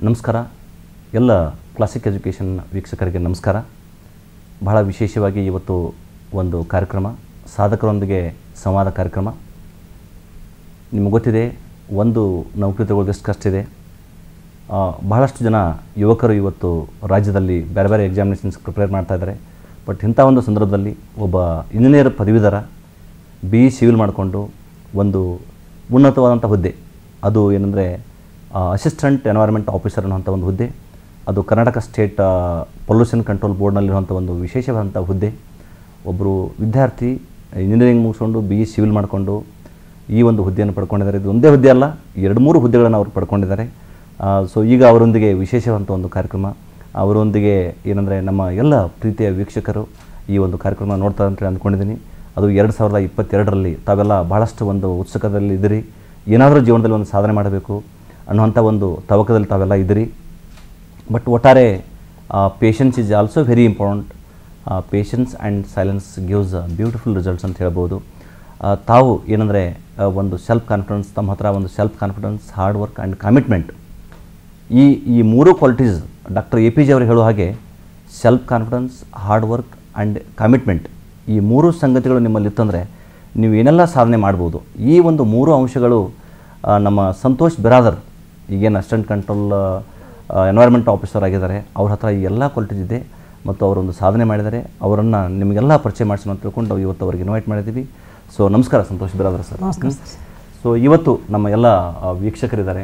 ನಮಸ್ಕಾರ. ಎಲ್ಲ classic education ವೀಕ್ಷಕರಿಗೆ ನಮಸ್ಕಾರ. ಬಹಳ ವಿಶೇಷವಾಗಿ ಇವತ್ತು ಒಂದು ಕಾರ್ಯಕ್ರಮ, ಸಾಧಕರೊಂದಿಗೆ ಸಂವಾದ ಕಾರ್ಯಕ್ರಮ. ನಿಮಗೆ ಗೊತ್ತಿದೆ, ಒಂದು ನೌಕರಿ ತಗೊಳ್ಳೋದಷ್ಟು ಕಷ್ಟ ಇದೆ. ಬಹಳಷ್ಟು ಜನ ಯುವಕರು ಇವತ್ತು ರಾಜ್ಯದಲ್ಲಿ ಬೇರೆ ಬೇರೆ ಎಕ್ಸಾಮಿನೇಷನ್ಸ್ ಪ್ರಿಪೇರ್ ಮಾಡ್ತಾ ಇದ್ದಾರೆ. ಬಟ್ ಇಂಥ ಒಂದು ಸಂದರ್ಭದಲ್ಲಿ ಒಬ್ಬ ಇಂಜಿನಿಯರ್ ಪದವೀಧರ BE ಸಿವಿಲ್ ಮಾಡಿಕೊಂಡು ಒಂದು ಉನ್ನತವಾದಂಥ ಹುದ್ದೆ, ಅದು ಏನಂದರೆ ಅಸಿಸ್ಟೆಂಟ್ ಎನ್ವೈರ್ಮೆಂಟ್ ಆಫೀಸರ್ ಅನ್ನುವಂಥ ಒಂದು ಹುದ್ದೆ, ಅದು ಕರ್ನಾಟಕ ಸ್ಟೇಟ್ ಪೊಲ್ಯೂಷನ್ ಕಂಟ್ರೋಲ್ ಬೋರ್ಡ್ನಲ್ಲಿರುವಂಥ ಒಂದು ವಿಶೇಷವಾದಂಥ ಹುದ್ದೆ. ಒಬ್ಬರು ವಿದ್ಯಾರ್ಥಿ ಇಂಜಿನಿಯರಿಂಗ್ ಮುಗಿಸ್ಕೊಂಡು BE ಸಿವಿಲ್ ಮಾಡಿಕೊಂಡು ಈ ಒಂದು ಹುದ್ದೆಯನ್ನು ಪಡ್ಕೊಂಡಿದ್ದಾರೆ. ಇದು ಒಂದೇ ಹುದ್ದೆ ಅಲ್ಲ, 2-3 ಹುದ್ದೆಗಳನ್ನು ಅವರು ಪಡ್ಕೊಂಡಿದ್ದಾರೆ. ಸೊ ಈಗ ಅವರೊಂದಿಗೆ ವಿಶೇಷವಾದಂಥ ಒಂದು ಕಾರ್ಯಕ್ರಮ, ಅವರೊಂದಿಗೆ ಏನಂದರೆ ನಮ್ಮ ಎಲ್ಲ ಪ್ರೀತಿಯ ವೀಕ್ಷಕರು ಈ ಒಂದು ಕಾರ್ಯಕ್ರಮ ನೋಡ್ತಾರೆ ಅಂತೇಳಿ ಅಂದ್ಕೊಂಡಿದ್ದೀನಿ. ಅದು 2022ರಲ್ಲಿ ತಾವೆಲ್ಲ ಭಾಳಷ್ಟು ಒಂದು ಉತ್ಸುಕದಲ್ಲಿ ಇದ್ದೀರಿ, ಏನಾದರೂ ಜೀವನದಲ್ಲಿ ಒಂದು ಸಾಧನೆ ಮಾಡಬೇಕು ಅನ್ನುವಂಥ ಒಂದು ತವಕದಲ್ಲಿ ತಾವೆಲ್ಲ ಇದ್ದೀರಿ. ಬಟ್ ಒಟ್ಟಾರೆ patience is also very important. Patience and silence gives beautiful results ಅಂತ ಹೇಳ್ಬೋದು. ತಾವು ಏನಂದರೆ ಒಂದು ಸೆಲ್ಫ್ ಕಾನ್ಫಿಡೆನ್ಸ್, ತಮ್ಮ ಹತ್ರ ಒಂದು self confidence, hard work and commitment, ಈ 3 ಕ್ವಾಲಿಟೀಸ್ ಡಾಕ್ಟರ್ APJ ಅವರು ಹೇಳೋ ಹಾಗೆ self confidence, hard work and commitment, ಈ 3 ಸಂಗತಿಗಳು ನಿಮ್ಮಲ್ಲಿತ್ತಂದರೆ ನೀವು ಏನೆಲ್ಲ ಸಾಧನೆ ಮಾಡ್ಬೋದು. ಈ ಒಂದು 3 ಅಂಶಗಳು ನಮ್ಮ ಸಂತೋಷ್ ಬಿರಾದರ್, ಈಗೇನು ಅಸಿಸ್ಟೆಂಟ್ ಕಂಟ್ರೋಲ್ ಎನ್ವೈರ್ಮೆಂಟ್ ಆಫೀಸರ್ ಆಗಿದ್ದಾರೆ, ಅವ್ರ ಹತ್ರ ಈ ಎಲ್ಲ ಕ್ವಾಲಿಟೀಸ್ ಇದೆ ಮತ್ತು ಅವರೊಂದು ಸಾಧನೆ ಮಾಡಿದ್ದಾರೆ. ಅವರನ್ನು ನಿಮಗೆಲ್ಲ ಪರಿಚಯ ಮಾಡಿಸೋಣ ಅಂತ ತಿಳ್ಕೊಂಡು ಇವತ್ತು ಅವ್ರಿಗೆ ಇನ್ವೈಟ್ ಮಾಡಿದ್ದೀವಿ. ಸೊ ನಮಸ್ಕಾರ ಸಂತೋಷ್ ಬಿರಾದರ್ ಸರ್. ಸೊ ಇವತ್ತು ನಮ್ಮ ಎಲ್ಲ ವೀಕ್ಷಕರಿದ್ದಾರೆ,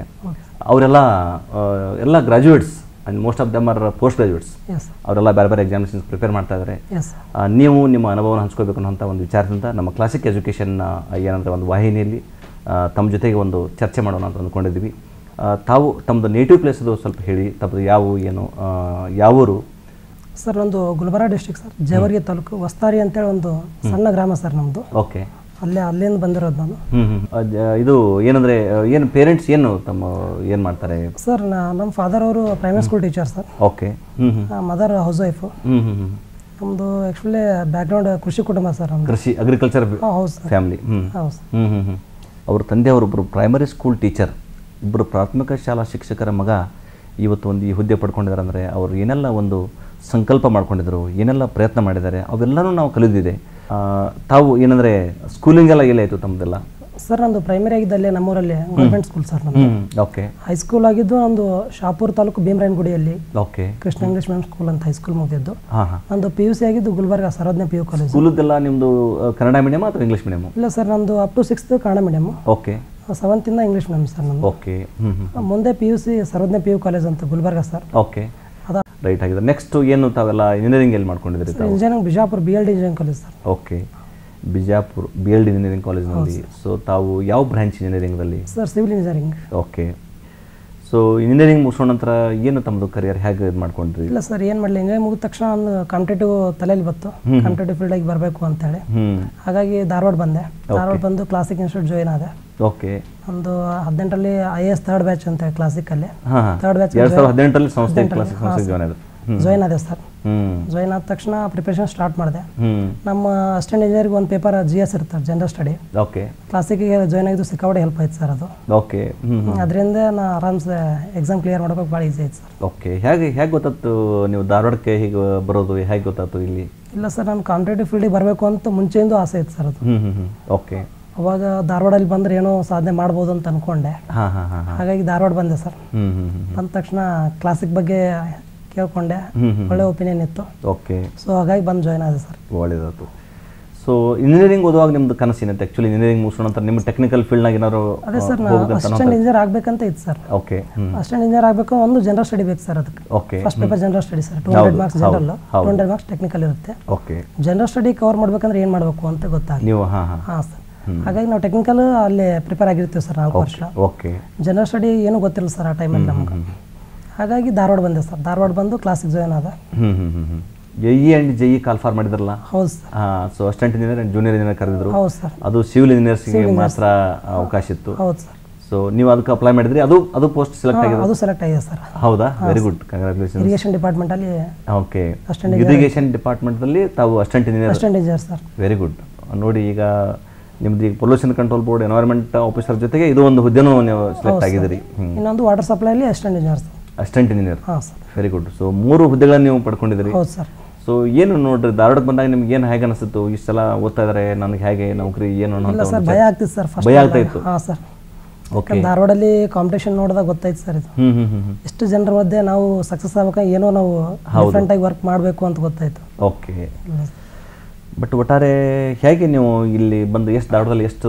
ಅವರೆಲ್ಲ graduates and most of them are post graduates. ಅವರೆಲ್ಲ ಬೇರೆ ಬೇರೆ ಎಕ್ಸಾಮಿನೇಷನ್ಸ್ ಪ್ರಿಪೇರ್ ಮಾಡ್ತಾ ಇದ್ದಾರೆ. ನೀವು ನಿಮ್ಮ ಅನುಭವನ ಹಂಚ್ಕೋಬೇಕು ಅನ್ನೋಂಥ ಒಂದು ವಿಚಾರದಿಂದ ನಮ್ಮ ಕ್ಲಾಸಿಕ್ ಎಜುಕೇಷನ್ ಏನಂದರೆ ಒಂದು ವಾಹಿನಿಯಲ್ಲಿ ತಮ್ಮ ಜೊತೆಗೆ ಒಂದು ಚರ್ಚೆ ಮಾಡೋಣ ಅಂತ ಅಂದ್ಕೊಂಡಿದ್ದೀವಿ. ತಾವು ತಮ್ಮದು ನೇಟಿವ್ ಪ್ಲೇಸ್ ಅದು ಸ್ವಲ್ಪ ಹೇಳಿ, ತಮ್ಮದು ಯಾವ ಊರು ಸರ್? ಒಂದು ಗುಲ್ಬರ್ಗ ಡಿಸ್ಟ್ರಿಕ್ಟ್ ಸರ್, ಜೇವರ್ಗಿ ತಾಲೂಕು, ವಸ್ತಾರಿ ಅಂತೇಳಿ ಒಂದು ಸಣ್ಣ ಗ್ರಾಮ ಸರ್ ನಮ್ಮದು. ಓಕೆ, ಅಲ್ಲಿಂದ ಬಂದಿರೋದು ನಾನು. ಇದು ಏನಂದರೆ ಏನು ಪೇರೆಂಟ್ಸ್ ಏನು ಮಾಡ್ತಾರೆ ಸರ್? ನಮ್ಮ ಫಾದರ್ ಅವರು primary school teacher sir. Okay. Mother housewife. ನಮ್ಮದು ಆ್ಯಕ್ಚುಲಿ ಬ್ಯಾಕ್ಗ್ರೌಂಡ್ ಕೃಷಿ ಕುಟುಂಬ ಸರ್. ಕೃಷಿ ಅಗ್ರಿಕಲ್ಚರ್ ಫ್ಯಾಮಿಲಿ. ಹೌದು. ಅವ್ರ ತಂದೆಯವರೊಬ್ಬರು ಪ್ರೈಮರಿ ಸ್ಕೂಲ್ ಟೀಚರ್, ಇಬ್ಬರು ಪ್ರಾಥಮಿಕ ಶಾಲಾ ಶಿಕ್ಷಕರ ಮಗ ಇವತ್ತು ಒಂದು ಈ ಹುದ್ದೆ ಪಡ್ಕೊಂಡಿದ್ದಾರೆ ಅಂದರೆ ಅವರು ಏನೆಲ್ಲ ಒಂದು ಸಂಕಲ್ಪ ಮಾಡ್ಕೊಂಡಿದ್ರು, ಏನೆಲ್ಲ ಪ್ರಯತ್ನ ಮಾಡಿದ್ದಾರೆ, ಅವೆಲ್ಲನೂ ನಾವು ಕಲಿದಿದೆ. ತಾವು ಏನಂದರೆ ಸ್ಕೂಲಿಂಗೆಲ್ಲ ಎಲ್ಲಾಯಿತು ತಮ್ಮದೆಲ್ಲ? ಸರ್ ನಂದು ಪ್ರೈಮರಿ ಆಗಿದ್ದಲ್ಲೇ ನಮ್ಮೂರಲ್ಲಿ ಗೌರ್ಮೆಂಟ್ ಸ್ಕೂಲ್ ಸರ್ ನಮ್ಮದು. ಓಕೆ. ಹೈಸ್ಕೂಲ್ ಆಗಿದ್ದು ಒಂದು ಶಾಪುರ್ ತಾಲೂಕು ಭೀಮರಾಯನಗುಡಿಯಲ್ಲಿ okay Krishna English medium school ಅಂತ ಹೈಸ್ಕೂಲ್ ಮುಗಿದಿದ್ದು. ನಂದು PUC ಆಗಿದ್ದು ಗುಲ್ಬರ್ಗ ಸರೋಜ್ಞ PU ಕಾಲೇಜ್. ಸ್ಕೂಲದ್ದೆಲ್ಲ ನಿಮ್ಮದು ಕನ್ನಡ ಮೀಡಿಯಮ್ ಅಥವಾ ಇಂಗ್ಲೀಷ್ ಮೀಡಿಯಮ್? ಇಲ್ಲ ಸರ್, ನಂದು up to 6th Kannada medium. Okay. 7th ಇಂದ ಇಂಗ್ಲೀಷ್ ಮೀಡಿಯಮ್ ಸರ್ ನಮ್ಮದು. ಓಕೆ. ಮುಂದೆ PUC ಸರೋಜ್ಞ PU ಕಾಲೇಜ್ ಅಂತ ಗುಲ್ಬರ್ಗ ಸರ್. ಓಕೆ, ರೈಟ್ ಆಗಿದೆ. ನೆಕ್ಸ್ಟ್ ಏನು ತಾವೆಲ್ಲ ಇಂಜಿನಿಯರಿಂಗ್ ಎಲ್ಲಿ ಮಾಡ್ಕೊಂಡಿದ್ರಿ? Engineering Bijapur BLD engineering college sir. Okay, Bijapur BLD engineering ಕಾಲೇಜ್ನಲ್ಲಿ. ಸೊ ತಾವು ಯಾವ ಬ್ರಾಂಚ್ ಇಂಜಿನಿಯರಿಂಗ್ದಲ್ಲಿ? Sir civil engineering. Okay. So engineering ಮುಗಿಸೋ ನಂತರ ಏನು ತಮ್ಮದು ಕರಿಯರ್ ಹೇಗೆ ಇದು ಮಾಡ್ಕೊಂಡ್ರಿ? ಇಲ್ಲ ಸರ್, ಏನು ಮಾಡಲಿ, ಇಂಜಿನಿಯರಿಂಗ್ ಮುಗಿದ ತಕ್ಷಣ ಒಂದು ಕಾಂಪಿಟೇಟಿವ್ ತಲೆಯಲ್ಲಿ ಬಂತು, ಕಾಂಪಿಟೇಟಿವ್ ಫೀಲ್ಡಿಗೆ ಬರಬೇಕು ಅಂತೇಳಿ. ಹಾಗಾಗಿ ಧಾರವಾಡ ಬಂದೆ. ಧಾರವಾಡ ಬಂದು ಕ್ಲಾಸಿಕ್ ಇನ್ಸ್ಟಿಟ್ಯೂಟ್ ಜಾಯಿನ್ ಆದೆ. ಓಕೆ. ಒಂದು 18ರಲ್ಲಿ IAS 3rd ಬ್ಯಾಚ್ ಅಂತ ಕ್ಲಾಸಿಕಲ್ಲಿ 3rd ಬ್ಯಾಚ್ 2018ರಲ್ಲಿ ಸಂಸ್ಥೆ ಜಾಯಿನ್ ಆದೆ ಸರ್. ಜಾಯಿನ್ ಆದ ತಕ್ಷಣ ಪ್ರಿಪರೇಷನ್ ಸ್ಟಾರ್ಟ್ ಮಾಡಿದೆ. ನಮ್ಮ ಅಸಿಸ್ಟೆಂಟ್ ಇಂಜಿನಿಯರ್ಗೆ ಒಂದು ಪೇಪರ್ GS ಇರ್ತಾರೆ, ಜನರಲ್ ಸ್ಟಡಿ. ಓಕೆ. ಕ್ಲಾಸಿಕ್ಗೆ ಜಾಯಿನ್ ಆಗಿದ್ದು ಸಿಕ್ಕಾಪಟ್ಟೆ ಹೆಲ್ಪ್ ಆಯ್ತು ಸರ್ ಅದು. ಓಕೆ. ಅದರಿಂದ ನಾ ಆರಾಮ್ಸೆ ಎಕ್ಸಾಮ್ ಕ್ಲಿಯರ್ ಮಾಡೋಕೆ ಭಾಳ ಈಸಿ ಆಯ್ತು ಸರ್. ಓಕೆ. ಹೇಗೆ ಗೊತ್ತಾಯ್ತು ನೀವು ಧಾರವಾಡಕ್ಕೆ ಹೀಗೆ ಬರೋದು? ಹೇಗೆ ಗೊತ್ತಾಯ್ತು ಇಲ್ಲಿ? ಇಲ್ಲ ಸರ್, ನಾನು ಕಾಂಪಿಟೇಟಿವ್ ಫೀಲ್ಡಿಗೆ ಬರಬೇಕು ಅಂತ ಮುಂಚೆಯಿಂದ ಆಸೆ ಇತ್ತು ಸರ್ ಅದು. ಓಕೆ. ಅವಾಗ ಧಾರವಾಡಲ್ಲಿ ಬಂದರೆ ಏನೋ ಸಾಧನೆ ಮಾಡ್ಬೋದು ಅಂತ ಅನ್ಕೊಂಡೆ. ಹಾಗಾಗಿ ಧಾರವಾಡ ಬಂದೆ ಸರ್. ಬಂದ ತಕ್ಷಣ ಕ್ಲಾಸಿಕ್ ಬಗ್ಗೆ ಕೇಳ್ಕೊಂಡೆ, ಒಳ್ಳೆ ಒಪಿನಿಯನ್ ಇತ್ತು. ಓಕೆ. ಸೊ ಹಾಗಾಗಿ ಬಂದು ಜಾಯ್ನ್ ಆದೆ ಸರ್. ಒಳ್ಳೆಯದಾಯ್ತು. ಸೊ ಇಂಜಿನಿಯರಿಂಗ್ ಓದುವಾಗ ನಿಮ್ದು ಕನಸು ಏನಂತ? ಆ್ಯಕ್ಚುಲಿ ಇಂಜಿನಿಯರಿಂಗ್ ಮುಗಿಸೋ ನಂತರ ನಿಮ್ಮ ಟೆಕ್ನಿಕಲ್ ಫೀಲ್ಡ್ನಾಗ ಏನಾದ್ರು? ಅದೇ ಸರ್, ನಾನು ಅಸಿಸ್ಟೆಂಟ್ ಇಂಜಿನಿಯರ್ ಆಗಬೇಕಂತ ಇತ್ತು ಸರ್. ಓಕೆ. ಅಸಿಸ್ಟೆಂಟ್ ಇಂಜಿನಿಯರ್ ಆಗಬೇಕು, ಒಂದು ಜನರಲ್ ಸ್ಟಡಿ ಬೇಕು ಸರ್ ಅದಕ್ಕೆ. Okay. First paper general study sir, 200 marks general, 200 marks technical ಇರುತ್ತೆ. ಓಕೆ. ಜನರಲ್ ಸ್ಟಡಿ ಕವರ್ ಮಾಡ್ಬೇಕಂದ್ರೆ ಏನು ಮಾಡಬೇಕು ಅಂತ ಗೊತ್ತಾಗಲಿ. ನೀವು ಹಾಂ ಸರ್. ಹಾಗಾಗಿ ನಾವು ಟೆಕ್ನಿಕಲ್ ಅಲ್ಲೇ ಪ್ರಿಪೇರ್ ಆಗಿರ್ತೀವಿ ಸರ್ 4 ವರ್ಷ. ಓಕೆ. ಜನರಲ್ ಸ್ಟಡಿ ಏನೂ ಗೊತ್ತಿಲ್ಲ ಸರ್ ಆ ಟೈಮಲ್ಲಿ ನಮ್ಗೆ. ಹಾಗಾಗಿ ಧಾರವಾಡ ಬಂದೆ ಸರ್. ಧಾರವಾಡ ಬಂದು ಕ್ಲಾಸಿಗೆ ಜಾಯ್ನ್ ಆದ. JE ಆ್ಯಂಡ್ JE ಕಾಲ್ಫಾರ್ ಮಾಡಿದ್ರಲ್ಲ? ಹೌದು sir. So assistant engineer and junior engineer ಕರೆದಿದ್ರು. ಹೌದು ಸರ್. ಅದು ಸಿವಿಲ್ ಇಂಜಿನಿಯರ್ಸ್ಗೆ ಮಾತ್ರ ಅವಕಾಶ ಇತ್ತು. ಹೌದು ಸರ್. ಸೊ ನೀವು ಅದಕ್ಕೆ ಅಪ್ಲೈ ಮಾಡಿದ್ರಿ, ಅದು ಪೋಸ್ಟ್ ಸೆಲೆಕ್ಟ್ ಆಗಿದೆ? ಅದು ಸೆಲೆಕ್ಟ್ ಆಗಿದೆ ಸರ್. ಹೌದಾ? Very good, congratulation. ಇರಿಗೇಷನ್ ಡಿಪಾರ್ಟ್ಮೆಂಟಲ್ಲಿ. ಓಕೆ. ಇರಿಗೇಷನ್ ಡಿಪಾರ್ಟ್ಮೆಂಟಲ್ಲಿ ತಾವು assistant engineer sir. Very good. ನೋಡಿ, ಈಗ ನಿಮ್ದು ಈಗ pollution control board environment officer ಜೊತೆಗೆ ಇದು ಒಂದು ಹುದ್ದೆನೂ ನೀವು ಸೆಲೆಕ್ಟ್ ಆಗಿದ್ದೀರಿ. ಇನ್ನೊಂದು ವಾಟರ್ ಸಪ್ಲೈಲಿ assistant engineer sir. Assistant engineer. ಹಾಂ ಸರ್. Very good. ಸೊ 3 ಹುದ್ದೆಗಳನ್ನು ನೀವು ಪಡ್ಕೊಂಡಿದ್ದೀರಿ. ಹೌದು ಸರ್. ಸೊ ಏನು ನೋಡ್ರಿ ಧಾರವಾಡಕ್ಕೆ ಬಂದಾಗ ನಿಮ್ಗೆ ಏನು ಹೇಗೆ ಅನಿಸ್ತು? ಇಷ್ಟೆಲ್ಲ ಓದ್ತಾ ಇದ್ದಾರೆ, ನನಗೆ ಹೇಗೆ ನೌಕರಿ ಏನು ಇಲ್ಲ ಅನ್ನೋ ಸರ್, ಭಯ ಆಗ್ತಿತ್ತು ಸರ್ ಫಸ್ಟ್. ಭಯ ಆಗ್ತಾ ಇತ್ತು. ಹಾಂ ಸರ್. ಓಕೆ. ಧಾರವಾಡಲ್ಲಿ ಕಾಂಪಿಟೇಷನ್ ನೋಡಿದಾಗ ಗೊತ್ತಾಯ್ತು ಸರ್ ಇದು. ಎಷ್ಟು ಜನರ ಮಧ್ಯೆ ನಾವು ಸಕ್ಸಸ್ ಆಗ್ಬೇಕಾದ್ರೆ ಏನೋ ನಾವು ಡಿಫ್ರೆಂಟ್ ಆಗಿ ವರ್ಕ್ ಮಾಡಬೇಕು ಅಂತ ಗೊತ್ತಾಯ್ತು. ಓಕೆ. ಬಟ್ ಒಟ್ಟಾರೆ ಹೇಗೆ ನೀವು ಇಲ್ಲಿ ಬಂದು ಎಷ್ಟು ಧಾರವಾಡದಲ್ಲಿ ಎಷ್ಟು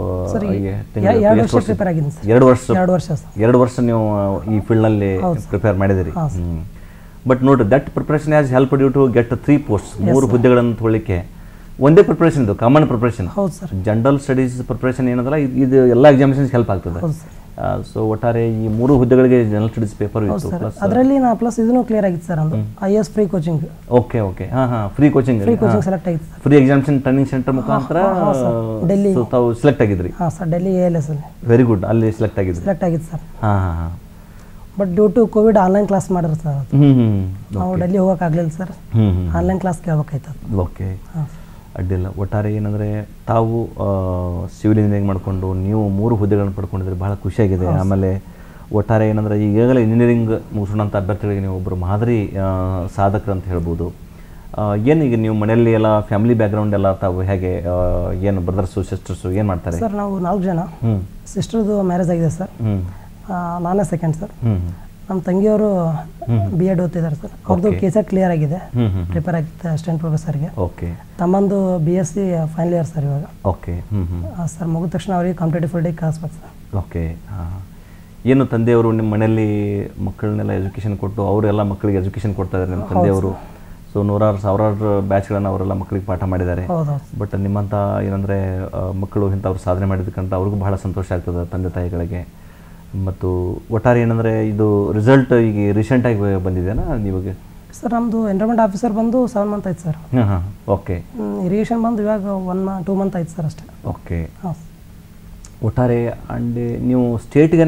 2 ವರ್ಷ ಪ್ರಿಪೇರ್ ಆಗಿದ್ದೀನಿ ಸರ್. 2 ವರ್ಷ 2 ವರ್ಷ ಸರ್. 2 ವರ್ಷ ನೀವು ಈ ಫೀಲ್ಡ್ನಲ್ಲಿ ಪ್ರಿಪೇರ್ ಮಾಡಿದಿರಿ. ಬಟ್ ನೋಡ್ರಿ, that preparation has help you to get 3 post, 3 ಹುದ್ದೆಗಳನ್ನು ತೊಗೊಳ್ಳಿಕ್ಕೆ ಒಂದೇ ಪ್ರಿಪರೇಷನ್ ಇದು, ಕಾಮನ್ ಪ್ರಿಪರೇಷನ್. ಹೌದು ಸರ್. ಜನರಲ್ ಸ್ಟಡೀಸ್ ಪ್ರಿಪರೇಷನ್ ಏನದಲ್ಲ, ಇದು ಎಲ್ಲ ಎಕ್ಸಾಮಿನೇಷನ್ಸ್ ಹೆಲ್ಪ್ ಆಗ್ತದೆ. ಸೊ ಒಟ್ಟಾರೆ ಈ 3 ಹುದ್ದೆಗಳಿಗೆ ಜನರಲ್ ಸ್ಟಡೀಸ್ ಪೇಪರ್ ಇತ್ತು. ಪ್ಲಸ್ ಅದರಲ್ಲಿ ನಾ ಪ್ಲಸ್ ಇದನ್ನು ಕ್ಲಿಯರ್ ಆಗಿತ್ತು ಸರ್, ಒಂದು IAS free coaching. Okay okay. Free coaching select ಆಗಿತ್ತು. ಫ್ರೀ ಎಕ್ಸಾಮಿನೇಷನ್ ಟ್ರೈನಿಂಗ್ ಸೆಂಟರ್ ಮುಖಾಂತರ ಡೆಲ್ಲಿ ತಾವು ಸೆಲೆಕ್ಟ್ ಆಗಿದ್ರಿ. ಹಾಂ ಸರ್, ಡೆಲ್ಲಿ ALS ಅಲ್ಲಿ. Very good. ಅಲ್ಲಿ ಸೆಲೆಕ್ಟ್ ಆಗಿದ್ರಿ. ಸೆಲೆಕ್ಟ್ ಆಗಿತ್ತು ಸರ್. ಹಾಂ. But due to Covid online class ಮಾಡಿದ್ರು ಸರ್. ನಾವು ಡೆಲ್ಲಿ ಹೋಗೋಕ್ಕಾಗಲಿಲ್ಲ ಸರ್, ಆನ್ಲೈನ್ ಕ್ಲಾಸ್ ಕೇಳಬೇಕಾಯ್ತು. ಓಕೆ, ಅಡ್ಡಿಲ್ಲ. ಒಟ್ಟಾರೆ ಏನಂದರೆ ತಾವು ಸಿವಿಲ್ ಇಂಜಿನಿಯರಿಂಗ್ ಮಾಡಿಕೊಂಡು ನೀವು 3 ಹುದ್ದೆಗಳನ್ನು ಪಡ್ಕೊಂಡಿದ್ರೆ ಭಾಳ ಖುಷಿಯಾಗಿದೆ. ಆಮೇಲೆ ಒಟ್ಟಾರೆ ಏನಂದರೆ ಈಗಾಗಲೇ ಇಂಜಿನಿಯರಿಂಗ್ ಮುಗಿಸೋಣಂಥ ಅಭ್ಯರ್ಥಿಗಳಿಗೆ ನೀವು ಒಬ್ಬರು ಮಾದರಿ ಸಾಧಕರು ಅಂತ ಹೇಳ್ಬೋದು. ಏನೀಗ ನೀವು ಮನೆಯಲ್ಲಿ ಎಲ್ಲ ಫ್ಯಾಮಿಲಿ ಬ್ಯಾಕ್ಗ್ರೌಂಡ್ ಎಲ್ಲ ತಾವು ಹೇಗೆ, ಏನು ಬ್ರದರ್ಸು ಸಿಸ್ಟರ್ಸು ಏನು ಮಾಡ್ತಾರೆ ಸರ್? ನಾವು 4 ಜನ. ಸಿಸ್ಟರ್ದು ಮ್ಯಾರೇಜ್ ಆಗಿದೆ ಸರ್, ನಾನೇ ಸೆಕೆಂಡ್ ಸರ್. ನಮ್ಮ ತಂಗಿಯವರು B.Ed ಓದ್ತಿದ್ದಾರೆ ಸರ್. ಅವ್ರದ್ದು KCET ಕ್ಲಿಯರ್ ಆಗಿದೆ, ಪ್ರಿಪೇರ್ ಆಗಿತ್ತು ಅಸಿಸ್ಟೆಂಟ್ ಪ್ರೊಫೆಸರ್ಗೆ. ಓಕೆ. ತಮ್ಮಂದು BSc ಫೈನಲ್ ಇಯರ್ ಸರ್ ಇವಾಗ. ಓಕೆ. ಸರ್ ಮುಗಿದ ತಕ್ಷಣ ಅವರಿಗೆ ಕಾಂಪಿಟೇಟಿವ್ ಫೀಲ್ಡಿಗೆ ಕಳಿಸ್ಬೇಕು ಸರ್. ಓಕೆ. ಏನು ತಂದೆಯವರು ನಿಮ್ಮ ಮನೆಯಲ್ಲಿ ಮಕ್ಕಳನ್ನೆಲ್ಲ ಎಜುಕೇಷನ್ ಕೊಟ್ಟು ಅವರೆಲ್ಲ ಮಕ್ಕಳಿಗೆ ಎಜುಕೇಷನ್ ಕೊಡ್ತಾ ಇದ್ದಾರೆ ನಿಮ್ಮ ತಂದೆಯವರು. ಸೊ 100 ಸಾವಿರಾರು ಬ್ಯಾಚ್ಗಳನ್ನು ಅವರೆಲ್ಲ ಮಕ್ಕಳಿಗೆ ಪಾಠ ಮಾಡಿದ್ದಾರೆ. ಬಟ್ ನಿಮ್ಮಂಥ ಏನಂದರೆ ಮಕ್ಕಳು ಇಂಥವ್ರು ಸಾಧನೆ ಮಾಡಿದ್ದಕ್ಕಂತ ಅವ್ರಿಗೂ ಬಹಳ ಸಂತೋಷ ಆಗ್ತದೆ ತಂದೆ ತಾಯಿಗಳಿಗೆ. ಮತ್ತು ಒಟ್ಟಾರೆ ಏನಂದರೆ ಇದು ರಿಸಲ್ಟ್ ಈಗ ರೀಸೆಂಟಾಗಿ ಬಂದಿದೆಯಾ ನಿಮಗೆ? ಸರ್ ನಮ್ಮದು ಎನ್ವಿರಾನ್ಮೆಂಟ್ ಆಫೀಸರ್ ಬಂದು 7 ಮಂತ್ ಆಯ್ತು ಸರ್. ಓಕೆ. ಇರಿಗೇಷನ್ ಬಂದು ಇವಾಗ 2 ಮಂತ್ ಆಯ್ತು ಸರ್ ಅಷ್ಟೇ. ಓಕೆ. ಒಟ್ಟಾರೆ ಆ್ಯಂಡ್ ನೀವು ಸ್ಟೇಟ್ಗೆ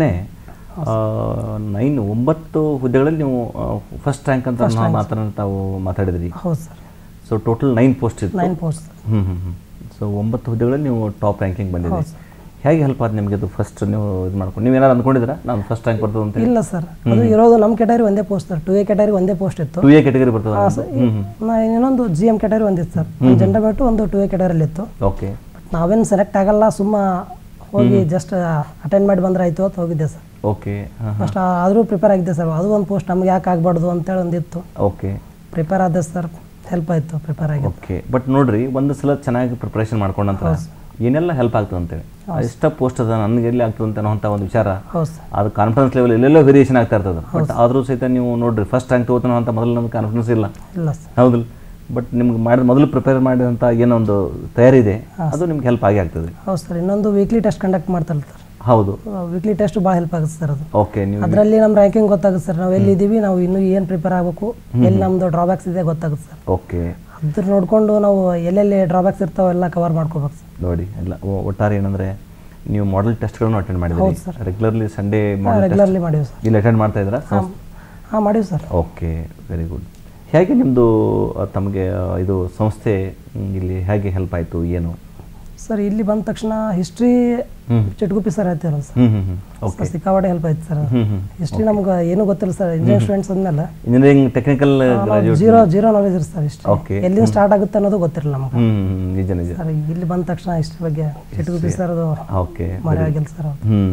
9 ಹುದ್ದೆಗಳಲ್ಲಿ ನೀವು ಫಸ್ಟ್ ರ್ಯಾಂಕ್ ಅಂತ ತಾವು ಮಾತಾಡಿದ್ರಿ. ಹೌದು ಸರ್. ಸೊ ಟೋಟಲ್ 9 ಪೋಸ್ಟ್ ಇತ್ತು. 9 ಪೋಸ್ಟ್. ಸೊ 9 ಹುದ್ದೆಗಳಲ್ಲಿ ನೀವು ಟಾಪ್ ರ್ಯಾಂಕಿಂಗ್ ಬಂದಿದೆ. ಹೇಗೆ ಹೆಲ್ಪ್ ಆದ ನಿಮಗೆ ಅದು? ಫಸ್ಟ್ ನೀವು ಇದು ಮಾಡ್ಕೊಂಡು ನೀವು ಏನಾರು ಅಂದ್ಕೊಂಡಿದ್ದೀರಾ ನಾನು ಫಸ್ಟ್ ರ್ಯಾಂಕ್ ಬರ್ತದೆ ಅಂತ? ಇಲ್ಲ ಸರ್, ಅದು ಇರೋದು ನಮ್ಮ ಕ್ಯಾಟಗರಿ ಒಂದೇ ಪೋಸ್ಟ್ ಸರ್. 2A ಕ್ಯಾಟಗರಿ ಒಂದೇ ಪೋಸ್ಟ್ ಇತ್ತು. 2A ಕ್ಯಾಟಗರಿ ಬರ್ತದೆ. ಇನ್ನೊಂದು GM ಕ್ಯಾಟಗರಿ ಒಂದಿತ್ತು ಸರ್. ಜನರಲ್ ಬಿಟ್ಟು ಒಂದು 2A ಕ್ಯಾಟಗರಿಯಲ್ಲಿ ಇತ್ತು. ಓಕೆ. ನಾವೇನು ಸೆಲೆಕ್ಟ್ ಆಗಲ್ಲ, ಸುಮ್ಮ ಹೋಗಿ ಜಸ್ಟ್ ಅಟೆಂಡ್ ಮಾಡಿ ಬಂದ್ರೆ ಆಯ್ತು ಅಂತ ಹೋಗಿದ್ದೆ ಸರ್. ಓಕೆ. ಫಸ್ಟ್ ಆದರೂ ಪ್ರಿಪೇರ್ ಆಗಿದ್ದೆ ಸರ್. ಅದು ಒಂದು ಪೋಸ್ಟ್ ನಮ್ಗೆ ಯಾಕೆ ಆಗಬಾರ್ದು ಅಂತೇಳಿ ಒಂದಿತ್ತು. ಓಕೆ. ಪ್ರಿಪೇರ್ ಆದ ಸರ್, ಹೆಲ್ಪ್ ಆಯಿತು ಪ್ರಿಪೇರ್ ಆಗಿ. ಓಕೆ. ಬಟ್ ನೋಡ್ರಿ, ಒಂದು ಸಲ ಚೆನ್ನಾಗಿ ಪ್ರಿಪ್ರೇಷನ್ ಮಾಡ್ಕೊಂಡಂತ ಏನೆಲ್ಲ ಹೆಲ್ಪ್ ಆಗ್ತದೆ ಅಂತೇಳಿ, ಎಷ್ಟ ಪೋಸ್ಟ್ ಅದ ನನಗೆ ಎಲ್ಲಿ ಆಗ್ತದೆ ಅಂತ ಅನ್ನೋಂಥ ಒಂದು ವಿಚಾರ, ಅದು ಕಾನ್ಫಿಡೆನ್ಸ್ ಲೆವೆಲ್ ಎಲ್ಲೆಲ್ಲೋ ವೇರಿಯೇಷನ್ ಆಗ್ತಾ ಇರ್ತದೆ. ಬಟ್ ಆದರೂ ಸಹಿತ ನೀವು ನೋಡ್ರಿ ಫಸ್ಟ್ ರ್ಯಾಂಕ್ ತಗೋತಾನೋ ಅಂತ ಮೊದಲು ನಮ್ಗೆ ಕಾನ್ಫಿಡೆನ್ಸ್ ಇಲ್ಲ, ಹೌದಿಲ್ಲ? ಬಟ್ ನಿಮ್ಗೆ ಮೊದಲು ಪ್ರಿಪೇರ್ ಮಾಡಿದಂಥ ಏನೋ ಒಂದು ತಯಾರಿ ಇದೆ, ಅದು ನಿಮ್ಗೆ ಹೆಲ್ಪ್ ಆಗಿ ಆಗ್ತದೆ. ಹೌದು ಸರ್. ಇನ್ನೊಂದು ವೀಕ್ಲಿ ಟೆಸ್ಟ್ ಕಂಡಕ್ಟ್ ಮಾಡ್ತಾರೆ ಸರ್. ಹೌದು, ವೀಕ್ಲಿ ಟೆಸ್ಟ್ ಭಾಳ ಹೆಲ್ಪ್ ಆಗುತ್ತೆ ಸರ್ ಅದು. ಓಕೆ. ಅದರಲ್ಲಿ ನಮ್ಮ ರ್ಯಾಂಕಿಂಗ್ ಗೊತ್ತಾಗುತ್ತೆ ಸರ್, ನಾವು ಎಲ್ಲಿದ್ದೀವಿ, ನಾವು ಇನ್ನೂ ಏನು ಪ್ರಿಪೇರ್ ಆಗಬೇಕು, ಎಲ್ಲಿ ನಮ್ಮದು ಡ್ರಾಬ್ಯಾಕ್ಸ್ ಇದೆ ಗೊತ್ತಾಗುತ್ತೆ ಸರ್. ಓಕೆ. ಅದ್ರ ನೋಡಿಕೊಂಡು ನಾವು ಎಲ್ಲೆಲ್ಲಿ ಡ್ರಾಬ್ಯಾಕ್ಸ್ ಇರ್ತಾವೆ ಎಲ್ಲ ಕವರ್ ಮಾಡ್ಕೋಬೇಕು ಸರ್. ನೋಡಿ, ಎಲ್ಲ ಒಟ್ಟಾರೆ ಏನಂದರೆ ನೀವು ಮಾಡೆಲ್ ಟೆಸ್ಟ್ಗಳನ್ನು ಅಟೆಂಡ್ ಮಾಡಿದ್ದೀರಿ ರೆಗ್ಯುಲರ್ಲಿ? ಸಂಡೇ ರೆಗ್ಯುಲರ್ಲಿ ಮಾಡೀವಿ ಸರ್. ಇಲ್ಲಿ ಅಟೆಂಡ್ ಮಾಡ್ತಾ ಇದ್ದೀರಾ? ಹಾಂ ಮಾಡೀವಿ ಸರ್. Okay, very good. ಹೇಗೆ ನಿಮ್ಮದು ತಮಗೆ ಇದು ಸಂಸ್ಥೆ ಇಲ್ಲಿ ಹೇಗೆ ಹೆಲ್ಪ್ ಆಯಿತು ಏನು ಸರ್? ಇಲ್ಲಿ ಬಂದ ತಕ್ಷಣ ಹಿಸ್ಟ್ರಿ ಚಿಟ್ಗುಪ್ಪಿ ಸರ್ ಹೇಳ್ತೀರಲ್ಲ ಸರ್, ಸಿಕ್ಕಾಪಟ್ಟೆ ಹೆಲ್ಪ್ ಆಯ್ತು ಸರ್. ಹಿಸ್ಟ್ರಿ ನಮ್ಗೆ ಏನೂ ಗೊತ್ತಿಲ್ಲ ಸರ್. ಇಂಜಿನಿಯರಿಂಗ್ ಸ್ಟೂಡೆಂಟ್ಸ್ ಅಂದಮೇಲೆ ಇಂಜಿನಿಯರಿಂಗ್ ಟೆಕ್ನಿಕಲ್ ಜೀರೋ ನಾಲೆಜ್ ಇರುತ್ತೆ ಸರ್. ಹಿಸ್ಟ್ರಿ ಎಲ್ಲಿಂದ ಸ್ಟಾರ್ಟ್ ಆಗುತ್ತೆ ಅನ್ನೋದು ಗೊತ್ತಿರಲಿಲ್ಲ ನಮ್ಗೆ. ನಿಜ ನಿಜ ಸರ್. ಇಲ್ಲಿ ಬಂದ ತಕ್ಷಣ ಹಿಸ್ಟ್ರಿ ಬಗ್ಗೆ ಚಿಟ್ಗುಪ್ಪಿ ಸರ್ ಅದು ಓಕೆ ಮರೆ ಆಗಿಲ್ಲ ಸರ್.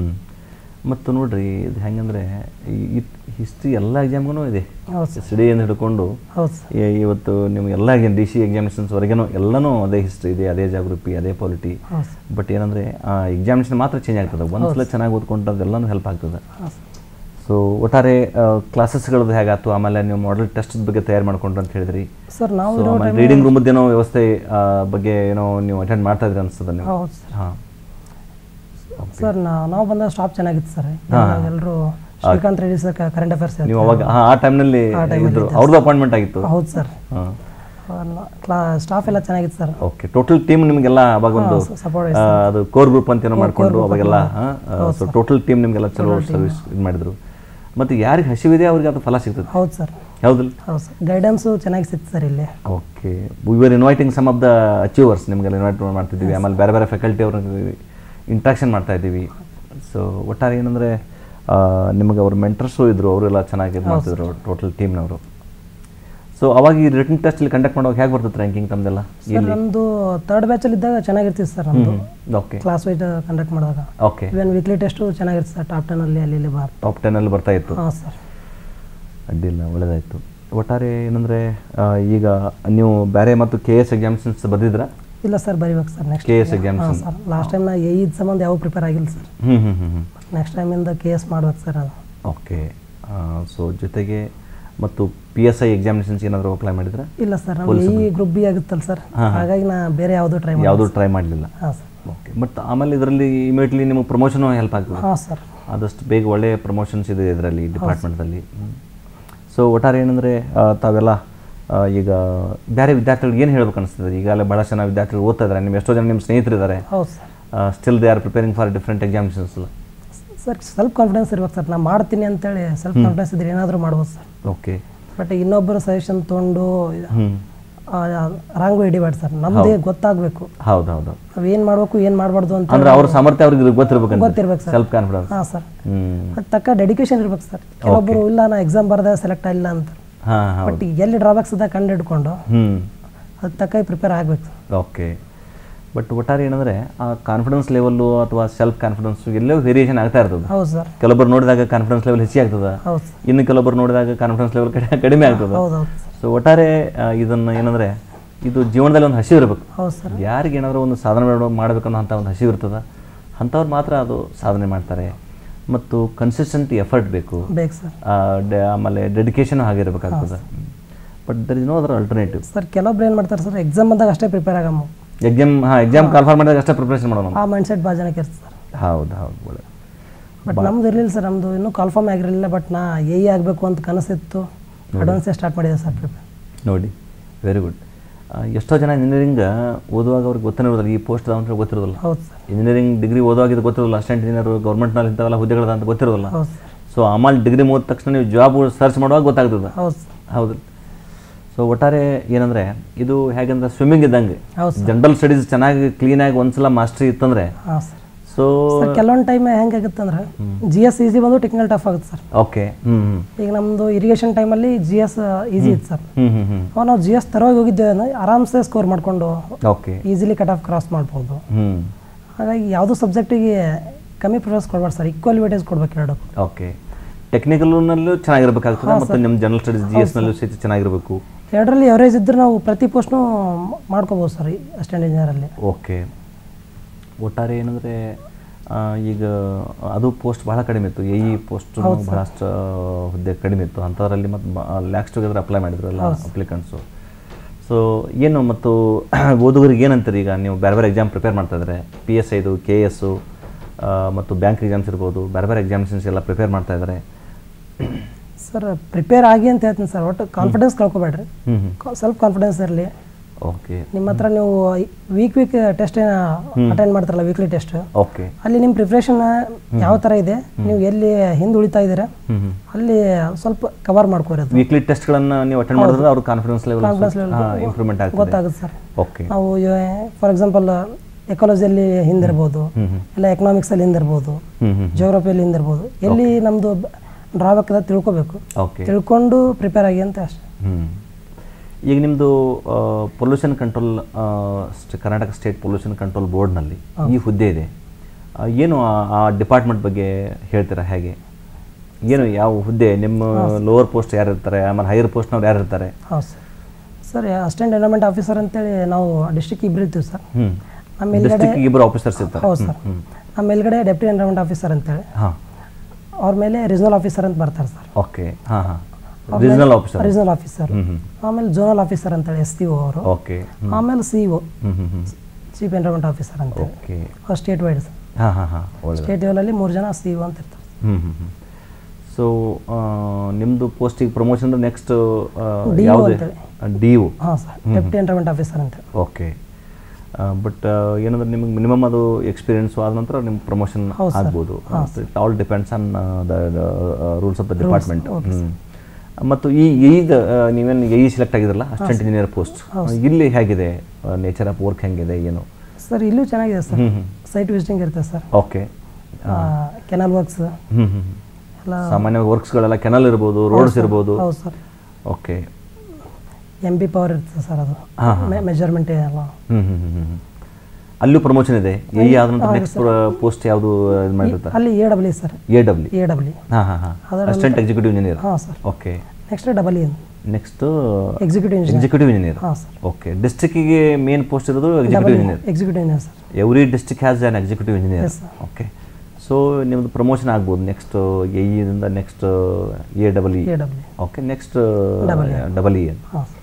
ಮತ್ತು ನೋಡ್ರಿ, ಇದು ಹೆಂಗಂದ್ರೆ ಹಿಸ್ಟ್ರಿ ಎಲ್ಲ ಎಕ್ಸಾಮ್ಗೂ ಇದೆ. ಸ್ಟಡಿಯಿಂದ ಹಿಡ್ಕೊಂಡು ಇವತ್ತು ನಿಮ್ಗೆ ಎಲ್ಲ DC ಎಕ್ಸಾಮಿನೇಷನ್ಸ್ ವರೆಗೂ ಎಲ್ಲನೂ ಅದೇ ಹಿಸ್ಟ್ರಿ ಇದೆ, ಅದೇ ಜಾಗ್ರಫಿ, ಅದೇ ಪಾಲಿಟಿ. ಬಟ್ ಏನಂದರೆ ಆ ಎಕ್ಸಾಮಿನೇಷನ್ ಮಾತ್ರ ಚೇಂಜ್ ಆಗ್ತದೆ. ಒಂದ್ಸಲ ಚೆನ್ನಾಗಿ ಓದ್ಕೊಂಡ್ರೆ ಎಲ್ಲನೂ ಹೆಲ್ಪ್ ಆಗ್ತದೆ. ಸೊ ಒಟ್ಟಾರೆ ಕ್ಲಾಸಸ್ಗಳದ್ದು ಹೇಗಾಯ್ತು? ಆಮೇಲೆ ನೀವು ಮಾಡೆಲ್ ಟೆಸ್ಟ್ ಬಗ್ಗೆ ತಯಾರು ಮಾಡ್ಕೊಂಡ್ರು ಅಂತ ಹೇಳಿದ್ರಿ ಸರ್. ನಾವು ರೀಡಿಂಗ್ ರೂಮದ್ದೇನೋ ವ್ಯವಸ್ಥೆ ಬಗ್ಗೆ ಏನೋ ನೀವು ಅಟೆಂಡ್ ಮಾಡ್ತಾ ಇದ್ರಿ ಅನಿಸ್ತದೆ ನೀವು? ಹಾಂ ಸರ್. ನಾವು ಬಂದ ಸ್ಟಾಫ್ ಚೆನ್ನಾಗಿತ್ತು ಸರ್. ಎಲ್ಲರೂ Srikanth Reddy sir current affairs ನೀವು ಅವಾಗ ಆ ಟೈಮ್ನಲ್ಲಿ ಅವ್ರದ್ದು ಅಪಾಯಿಂಟ್ಮೆಂಟ್ ಆಗಿತ್ತು? ಹೌದು ಸರ್. ಸ್ಟಾಫ್ ಎಲ್ಲ ಚೆನ್ನಾಗಿತ್ತು ಸರ್. ಓಕೆ. ಟೋಟಲ್ ಟೀಮ್ ನಿಮಗೆಲ್ಲ ಅವಾಗ ಒಂದು ಅದು ಕೋರ್ ಗ್ರೂಪ್ ಅಂತ ಏನೋ ಮಾಡ್ಕೊಂಡು ಅವಾಗೆಲ್ಲ, ಸೊ ಟೋಟಲ್ ಟೀಮ್ ನಿಮಗೆಲ್ಲ ಚಲೋ ಸರ್ವಿಸ್ ಇದು ಮಾಡಿದ್ರು. ಮತ್ತು ಯಾರಿಗೆ ಹಸಿವಿದೆ ಅವ್ರಿಗೆ ಅದು ಫಲ ಸಿಗ್ತದೆ. ಹೌದು ಸರ್. ಹೌದಿಲ್ಲ? ಹೌದು ಸರ್. ಗೈಡೆನ್ಸು ಚೆನ್ನಾಗಿ ಸಿಗ್ತದೆ ಸರ್ ಇಲ್ಲಿ. Okay. We are inviting some of the achievers, ನಿಮಗೆಲ್ಲ ಇನ್ವೈಟ್ ಮಾಡ್ತಿದ್ದೀವಿ. ಆಮೇಲೆ ಬೇರೆ ಬೇರೆ ಫ್ಯಾಕಲ್ಟಿ ಅವ್ರಿಗೆ ಇಂಟ್ರಾಕ್ಷನ್ ಮಾಡ್ತಾ ಇದ್ದೀವಿ. ಸೊ ಒಟ್ಟಾರೆ ಏನಂದರೆ ನಿಮಗೆ ಅವ್ರ ಮೆಂಟರ್ಸು ಇದ್ದರು, ಅವರೆಲ್ಲ ಚೆನ್ನಾಗಿ ಮಾಡ್ತಿದ್ರು ಟೋಟಲ್ ಟೀಮ್ನವರು. ಸೊ ಅವಾಗ ಈ ರಿಟರ್ನ್ ಟೆಸ್ಟಲ್ಲಿ ಕಂಡಕ್ಟ್ ಮಾಡುವಾಗ ಹೇಗೆ ಬರ್ತದೆ ರ್ಯಾಂಕಿಂಗ್ ತಮ್ಮದೆಲ್ಲ? ಸರ್ ನಮ್ಮದು ಥರ್ಡ್ ಬ್ಯಾಚಲ್ಲಿ ಇದ್ದಾಗ ಚೆನ್ನಾಗಿರ್ತಿತ್ತು ಸರ್ ನಮ್ಮದು. ಓಕೆ. ಕ್ಲಾಸ್ ವೈಸ್ ಕಂಡಕ್ಟ್ ಮಾಡಿದಾಗ ಓಕೆ. ಇವನ್ ವೀಕ್ಲಿ ಟೆಸ್ಟು ಚೆನ್ನಾಗಿರುತ್ತೆ ಸರ್. ಟಾಪ್ 10 ಅಲ್ಲಿ ಅಲ್ಲಿ ಟಾಪ್ 10 ಬರ್ತಾ ಇತ್ತು. ಹಾಂ ಸರ್. ಅಡ್ಡಿಲ್ಲ, ಒಳ್ಳೆಯದಾಯಿತು. ಒಟ್ಟಾರೆ ಏನಂದರೆ ಈಗ ನೀವು ಬೇರೆ ಮತ್ತು KS ಎಕ್ಸಾಮಿನೇಷನ್ಸ್ ಬರೆದಿದ್ರಾ? ಇಲ್ಲ ಸರ್, ಬರೀಬೇಕು sir next KS examination. Sir last time ನಾ ಇದು ಸಂಬಂಧ ಯಾವ ಪ್ರಿಪೇರ್ ಆಗಿಲ್ಲ ಸರ್. ನೆಕ್ಸ್ಟ್ ಟೈಮಿಂದ KS ಮಾಡ್ಬೇಕು ಸರ್ ಅದು. ಓಕೆ. ಸೊ ಜೊತೆಗೆ ಮತ್ತು PSI ಎಕ್ಸಾಮಿನೇಷನ್ಸ್ ಏನಾದರೂ ಅಪ್ಲೈ ಮಾಡಿದ್ರೆ? ಇಲ್ಲ ಸರ್, ನಮ್ಮ ಗ್ರೂಪ್ ಬಿ ಆಗುತ್ತಲ್ಲ ಸರ್, ಹಾಗಾಗಿ ನಾ ಬೇರೆ ಯಾವುದೂ ಟ್ರೈ ಮಾಡಲಿಲ್ಲ. ಹಾಂ ಸರ್. ಓಕೆ. ಬಟ್ ಆಮೇಲೆ ಇದರಲ್ಲಿ ಇಮಿಡಿಯೇಟ್ಲಿ ನಿಮಗೆ ಪ್ರಮೋಷನು ಹೆಲ್ಪ್ ಆಗ್ತದೆ? ಹಾಂ ಸರ್. ಆದಷ್ಟು ಬೇಗ ಒಳ್ಳೆಯ ಪ್ರಮೋಷನ್ಸ್ ಇದೆ ಇದರಲ್ಲಿ ಡಿಪಾರ್ಟ್ಮೆಂಟಲ್ಲಿ. ಸೊ ಒಟ್ಟಾರೆ ಏನಂದರೆ ತಾವೆಲ್ಲ ಈಗ ಬೇರೆ ವಿದ್ಯಾರ್ಥಿಗಳಿಗೆ ಏನು ಹೇಳ್ಬೇಕು ಅನಿಸ್ತದೆ? ಈಗಾಗಲೇ ಭಾಳ ಜನ ವಿದ್ಯಾರ್ಥಿಗಳು ಓದ್ತಾ ಇದ್ದಾರೆ, ನಿಮ್ಮ ಎಷ್ಟೋ ಜನ ನಿಮ್ಮ ಸ್ನೇಹಿತರಿದ್ದಾರೆ, still they are preparing for different examinations. Sir self confidence ಇರ್ಬೇಕು ಸರ್. ನಾನು ಮಾಡ್ತೀನಿ ಅಂತೇಳಿ ಸೆಲ್ಫ್ ಕಾನ್ಫಿಡೆನ್ಸ್ ಇದ್ರೆ ಏನಾದರೂ ಮಾಡ್ಬೋದು ಸರ್. ಓಕೆ. ಬಟ್ ಇನ್ನೊಬ್ಬರು ಸಜೆಷನ್ ತೊಗೊಂಡು ರಾಂಗು ಹಿಡಿಬಾರ್ದು ಸರ್. ನಮ್ಮದೇ ಗೊತ್ತಾಗಬೇಕು. ಹೌದು ಹೌದು. ನಾವೇನು ಮಾಡಬೇಕು ಏನು ಮಾಡಬಾರ್ದು ಅಂತ ಅಂದ್ರೆ ಅವ್ರ ಸಾಮರ್ಥ್ಯ ಅವ್ರಿಗೆ ಗೊತ್ತಿರ್ಬೇಕು ಸರ್. Self confidence. ಹಾಂ ಸರ್. ಅದು ತಕ್ಕ ಡೆಡಿಕೇಶನ್ ಇರ್ಬೇಕು ಸರ್. ಕೆಲವೊಬ್ಬರು ಇಲ್ಲ ನಾ ಎಕ್ಸಾಮ್ ಬರ್ದೆ ಸೆಲೆಕ್ಟ್ ಆಗಿಲ್ಲ ಅಂತ, ಬಟ್ ಎಲ್ಲಿ ಡ್ರಾಬ್ಯಾಕ್ಸ್ ಅದ ಕಂಡು ಹಿಡ್ಕೊಂಡು ಅದು ತಕ್ಕ ಪ್ರಿಪೇರ್ ಆಗಬೇಕು. ಓಕೆ. ಬಟ್ ಒಟ್ಟಾರೆ ಏನಂದರೆ ಆ ಕಾನ್ಫಿಡೆನ್ಸ್ ಲೆವೆಲ್ಲು ಅಥವಾ ಸೆಲ್ಫ್ ಕಾನ್ಫಿಡೆನ್ಸು ಎಲ್ಲೋ ವೇರಿಯೇಷನ್ ಆಗ್ತಾ ಇರ್ತದೆ. ಹೌದು ಸರ್. ಕೆಲವೊಬ್ಬರು ನೋಡಿದಾಗ ಕಾನ್ಫಿಡೆನ್ಸ್ ಲೆವೆಲ್ ಹೆಚ್ಚಿಗೆ ಆಗ್ತದೆ, ಇನ್ನು ಕೆಲವೊಬ್ಬರು ನೋಡಿದಾಗ ಕಾನ್ಫಿಡೆನ್ಸ್ ಲೆವೆಲ್ ಕಡಿಮೆ ಆಗ್ತದೆ. ಸೊ ಒಟ್ಟಾರೆ ಇದನ್ನು ಏನಂದರೆ ಇದು ಜೀವನದಲ್ಲಿ ಒಂದು ಹಸಿವು ಇರಬೇಕು. ಹೌದು ಸರ್. ಯಾರಿಗೆ ಏನಾದರೂ ಒಂದು ಸಾಧನೆ ಮಾಡಬೇಕು ಅನ್ನೋ ಅಂಥ ಒಂದು ಹಸಿವು ಇರ್ತದೆ, ಅಂಥವ್ರು ಮಾತ್ರ ಅದು ಸಾಧನೆ ಮಾಡ್ತಾರೆ. ಮತ್ತು ಕನ್ಸಿಸ್ಟೆಂಟ್ ಎಫರ್ಟ್ ಬೇಕು ಸರ್. ಆಮೇಲೆ ಡೆಡಿಕೇಶನ್ ಆಗಿರಬೇಕಾಗ್ತದೆ. But there is no other alternative sir. ಕೆಲವೊಬ್ರು ಏನು ಮಾಡ್ತಾರೆ ಸರ್, ಎಕ್ಸಾಮ್ ಬಂದಾಗ ಅಷ್ಟೇ ಪ್ರಿಪೇರ್ ಆಗಮ್ಮ, ಎಕ್ಸಾಮ್ ಕಾಲ್ಫಾರ್ ಮಾಡಿದಾಗ ಅಷ್ಟೇ ಪ್ರಿಪ್ರೇಷನ್ ಮಾಡೋಣ, ಆ ಮೈಂಡ್ ಸೆಟ್ ಭಾಳ ಜನಕ್ಕೆ ಇರ್ತದೆ ಸರ್. ಹೌದು ಹೌದು. ಒಳ್ಳೆ. ಬಟ್ ನಮ್ದು ಇರಲಿಲ್ಲ ಸರ್, ನಮ್ಮದು ಇನ್ನೂ ಕಾಲ್ಫಾರ್ಮ್ ಆಗಿರಲಿಲ್ಲ. ಬಟ್ ನಾ ಆಗಬೇಕು ಅಂತ ಕನಸಿತ್ತು, ಅಡ್ವಾನ್ಸೇ ಸ್ಟಾರ್ಟ್ ಮಾಡಿದೆ ಸರ್ ಪ್ರಿಪೇರ್. ನೋಡಿ, ವೆರಿ ಗುಡ್. ಎಷ್ಟೋ ಜನ ಇಂಜಿನಿಯರಿಂಗ್ ಓದುವಾಗ ಅವ್ರಿಗೆ ಗೊತ್ತಿರೋದಿಲ್ಲ, ಈ ಪೋಸ್ಟ್ ಅಂತ ಗೊತ್ತಿರೋದಿಲ್ಲ. ಹೌದು ಸರ್. ಇಂಜಿನಿಯರಿಂಗ್ ಡಿಗ್ರಿ ಓದುವಾಗ ಇದು ಗೊತ್ತಿರೋಲ್ಲ, ಅಸಿಸ್ಟೆಂಟ್ ಇಂಜಿನಿಯರ್ ಗೌರ್ಮೆಂಟ್ನಲ್ಲಿ ಇಂಥವೆಲ್ಲ ಹುದ್ದೆಗಳದ ಅಂತ ಗೊತ್ತಿರೋದಿಲ್ಲ. ಹೌದು ಸರ್. ಸೊ ಆಮೇಲೆ ಡಿಗ್ರಿ ಮುಗಿದ ತಕ್ಷಣ ನೀವು ಜಾಬ್ ಸರ್ಚ್ ಮಾಡುವಾಗ ಗೊತ್ತಾಗ್ತದೆ. ಹೌದು ಹೌದು. ಸೊ ಒಟ್ಟಾರೆ ಏನಂದರೆ ಇದು ಹೇಗಂದ್ರೆ ಸ್ವಿಮ್ಮಿಂಗ್ ಇದ್ದಂಗೆ, ಹೌದು. ಜನರಲ್ ಸ್ಟಡೀಸ್ ಚೆನ್ನಾಗಿ ಕ್ಲೀನಾಗಿ ಒಂದ್ಸಲ ಮಾಸ್ಟ್ರಿ ಇತ್ತಂದರೆ. ಹಾಂ ಸರ್. ಸೊ ಕೆಲವೊಂದು ಟೈಮ್ ಹೆಂಗಾಗುತ್ತೆ ಅಂದ್ರೆ GS ಈಸಿ ಬಂದು ಟೆಕ್ನಿಕಲ್ ಟಫ್ ಆಗುತ್ತೆ ಸರ್. ಓಕೆ. ಈಗ ನಮ್ಮದು ಇರಿಗೇಷನ್ ಟೈಮಲ್ಲಿ GS ಈಸಿ ಇತ್ತು ಸರ್. ನಾವು GS ತರವಾಗಿ ಹೋಗಿದ್ದೇವೆ ಅಂದರೆ ಆರಾಮ್ಸೆ ಸ್ಕೋರ್ ಮಾಡಿಕೊಂಡು okay easily cut off cross ಮಾಡ್ಬೋದು. ಹಾಗಾಗಿ ಯಾವುದೋ ಸಬ್ಜೆಕ್ಟಿಗೆ ಕಮ್ಮಿ ಪ್ರಿಫರೆನ್ಸ್ ಕೊಡ್ಬಾರ್ದು ಸರ್, ಈಕ್ವಲ್ ವೇಟೇಜ್ ಕೊಡ್ಬೇಕು ಎರಡು. ಓಕೆ. ಟೆಕ್ನಿಕಲ್ನಲ್ಲೂ ಚೆನ್ನಾಗಿರ್ಬೇಕಾಗ್ತದೆ ಮತ್ತು ನಿಮ್ಮ ಜನರಲ್ ಸ್ಟಡೀಸ್ GSನಲ್ಲೂ ಸಹಿತ ಚೆನ್ನಾಗಿರಬೇಕು. ಎರಡರಲ್ಲಿ ಎವರೇಜ್ ಇದ್ದರೆ ನಾವು ಪ್ರತಿ ಪೋಸ್ಟ್ನು ಮಾಡ್ಕೋಬೋದು ಸರ್ ಅಸಿಸ್ಟೆಂಟ್ ಇಂಜಿನಿಯರಲ್ಲಿ. ಓಕೆ. ಒಟ್ಟಾರೆ ಏನಂದರೆ ಈಗ ಅದು ಪೋಸ್ಟ್ ಭಾಳ ಕಡಿಮೆ ಇತ್ತು, ಪೋಸ್ಟ್ ಭಾಳಷ್ಟು ಹುದ್ದೆ ಕಡಿಮೆ ಇತ್ತು. ಅಂಥದ್ರಲ್ಲಿ ಮತ್ತು ಲ್ಯಾಕ್ಸ್ ಟುಗೆದರ್ ಅಪ್ಲೈ ಮಾಡಿದ್ರು ಎಲ್ಲ ಅಪ್ಲಿಕೆಂಟ್ಸು. ಸೊ ಏನು ಮತ್ತು ಓದುಗರಿಗೆ ಏನಂತಾರೆ? ಈಗ ನೀವು ಬೇರೆ ಬೇರೆ ಎಕ್ಸಾಮ್ ಪ್ರಿಪೇರ್ ಮಾಡ್ತಾಯಿದ್ದಾರೆ, PSI ಇದು KS ಮತ್ತು ಬ್ಯಾಂಕ್ ಎಕ್ಸಾಮ್ಸ್ ಇರ್ಬೋದು, ಬೇರೆ ಬೇರೆ ಎಕ್ಸಾಮಿನೇಷನ್ಸ್ ಎಲ್ಲ ಪ್ರಿಪೇರ್ ಮಾಡ್ತಾಯಿದ್ದಾರೆ. ಸರ್ ಪ್ರಿಪೇರ್ ಆಗಿ ಅಂತ ಹೇಳ್ತೀನಿ ಸರ್. ಒಟ್ಟು ಕಾನ್ಫಿಡೆನ್ಸ್ ಕಳ್ಕೊಬೇಡ್ರಿ, ಸೆಲ್ಫ್ ಕಾನ್ಫಿಡೆನ್ಸ್ ಇರಲಿ. ಓಕೆ. ನಿಮ್ಮ ಹತ್ರ ನೀವು ವೀಕ್ ಟೆಸ್ಟ್ ಅಟೆಂಡ್ ಮಾಡ್ತಾರಲ್ಲ, ವೀಕ್ಲಿ ಟೆಸ್ಟ್, ಓಕೆ, ಅಲ್ಲಿ ನಿಮ್ಮ ಪ್ರಿಪ್ರೇಷನ್ ಯಾವ ಥರ ಇದೆ, ನೀವು ಎಲ್ಲಿ ಹಿಂದೆ ಉಳಿತಾ ಇದ್ದೀರಾ ಅಲ್ಲಿ ಸ್ವಲ್ಪ ಕವರ್ ಮಾಡ್ಕೋರಿ. ವೀಕ್ಲಿ ಟೆಸ್ಟ್ಗಳನ್ನು ನೀವು ಅಟೆಂಡ್ ಮಾಡಿದ್ರೆ ಅವ್ರ ಕಾನ್ಫಿಡೆನ್ಸ್ ಲೆವೆಲ್ ಇಂಪ್ರೂವ್ಮೆಂಟ್ ಗೊತ್ತಾಗುತ್ತೆ ಸರ್. ಓಕೆ. ನಾವು ಫಾರ್ ಎಕ್ಸಾಂಪಲ್ ಎಕಾಲಜಿಯಲ್ಲಿ ಹಿಂದಿರ್ಬೋದು, ಇಲ್ಲ ಎಕನಾಮಿಕ್ಸಲ್ಲಿ ಹಿಂದಿರ್ಬೋದು, ಜಿಯೋಗ್ರಫಿಯಲ್ಲಿ ಹಿಂದಿರ್ಬೋದು, ಎಲ್ಲಿ ನಮ್ಮದು ಡ್ರಾಬ್ಯಾಕ್ ಅದ ತಿಳ್ಕೊಬೇಕು, ತಿಳ್ಕೊಂಡು ಪ್ರಿಪೇರ್ ಆಗಿ ಅಂತ ಅಷ್ಟೇ. ಈಗ ನಿಮ್ಮದು pollution control Karnataka state pollution control ಬೋರ್ಡ್ನಲ್ಲಿ ಈ ಹುದ್ದೆ ಇದೆ, ಏನು ಆ ಡಿಪಾರ್ಟ್ಮೆಂಟ್ ಬಗ್ಗೆ ಹೇಳ್ತೀರಾ? ಹೇಗೆ ಏನು ಯಾವ ಹುದ್ದೆ? ನಿಮ್ಮ ಲೋವರ್ ಪೋಸ್ಟ್ ಯಾರು ಇರ್ತಾರೆ, ಆಮೇಲೆ ಹೈಯರ್ ಪೋಸ್ಟ್ನವ್ರು ಯಾರು ಇರ್ತಾರೆ? ಹೌದು sir. Sir assistant environment officer ಅಂತೇಳಿ ನಾವು ಡಿಸ್ಟ್ರಿಕ್ಟ್ ಇಬ್ಬರು ಇರ್ತೀವಿ ಸರ್. ನಮ್ಮ ಮೇಲ್ಗಡೆ ಇಬ್ಬರು ಆಫೀಸರ್ಸ್ ಇರ್ತಾರೆ. ಹೌದು ಸರ್. ನಮ್ಮ ಮೇಲ್ಗಡೆ ಡೆಪ್ಟಿ ಎನ್ವೈರನ್ಮೆಂಟ್ ಆಫೀಸರ್ ಅಂತೇಳಿ, ಅವ್ರ ಮೇಲೆ ರೀಜನಲ್ ಆಫೀಸರ್ ಅಂತ ಬರ್ತಾರೆ ಸರ್. ಓಕೆ. ರೀಜನಲ್ ಆಫೀಸರ್, ಆಮೇಲೆ ಝೋನಲ್ ಆಫೀಸರ್ ಅಂತೇಳಿ SCO ಅವರು, ಓಕೆ, ಆಮೇಲೆ CO ಚೀಫ್ ಎನ್ವೈರನ್ಮೆಂಟ್ ಆಫೀಸರ್ ಅಂತ. Okay. State wide sir. State ಲೆವೆಲಲ್ಲಿ 3 ಜನ CO ಅಂತ ಇರ್ತಾರೆ. ಸೊ ನಿಮ್ಮದು ಪೋಸ್ಟಿಗೆ ಪ್ರಮೋಷನ್ ನೆಕ್ಸ್ಟ್ DO DO? ಹಾಂ ಸರ್, ಡೆಪ್ಟಿ ಎನ್ವೈರನ್ಮೆಂಟ್ ಆಫೀಸರ್ ಅಂತ. ಓಕೆ. ಬಟ್ ಏನಂದ್ರೆ ನಿಮಗೆ ಮಿನಿಮಮ್ ಅದು ಎಕ್ಸ್ಪೀರಿಯನ್ಸ್ ಆದ ನಂತರ ನಿಮ್ಮ ಪ್ರಮೋಷನ್ ಆಗ್ಬೋದು. It all depends on the rules of the department. ಮತ್ತು ಈಗ ನೀವೇನು ಸೆಲೆಕ್ಟ್ ಆಗಿದ್ರಲ್ಲ ಅಸಿಸ್ಟೆಂಟ್ ಇಂಜಿನಿಯರ್ ಪೋಸ್ಟ್, ಇಲ್ಲಿ ಹೇಗಿದೆ ನೇಚರ್ ಆಫ್ ವರ್ಕ್, ಹೆಂಗಿದೆ ಏನು? ಸರ್ ಇಲ್ಲೂ ಚೆನ್ನಾಗಿದೆ ಸರ್, ಸೈಟ್ ವಿಸಿಟಿಂಗ್ ಇರುತ್ತೆ ಸರ್. ಓಕೆ. ಕೆನಲ್ ವರ್ಕ್ಸ್, ಸಾಮಾನ್ಯವಾಗಿ ವರ್ಕ್ಸ್ಗಳೆಲ್ಲ ಕೆನಲ್ ಇರ್ಬೋದು, ರೋಡ್ಸ್ ಇರ್ಬೋದು. ಹೌದು ಸರ್. ಓಕೆ. MP ಪವರ್ ಇರ್ತದೆ ಸರ್, ಅದು ಮೆಜರ್ಮೆಂಟ್ ಎಲ್ಲ. ಅಲ್ಲೂ ಪ್ರಮೋಷನ್ ಇದೆ. ಆದಂತ ನೆಕ್ಸ್ಟ್ ಪೋಸ್ಟ್ ಯಾವುದು ಮಾಡಿರ್ತಾರೆ ಅಲ್ಲಿ? AW sir. AW. Assistant executive engineer. ಹಾಂ sir. Okay. Next double next executive engineer. Okay. ಡಿಸ್ಟ್ರಿಕ್ಟಿಗೆ ಮೇನ್ ಪೋಸ್ಟ್ ಇರೋದು executive engineer. Sir. Every district has an executive engineer. Okay. So ನಿಮ್ಮದು ಪ್ರಮೋಷನ್ ಆಗ್ಬೋದು ನೆಕ್ಸ್ಟ್ ದಿಂದ next AW. Okay. Next double E.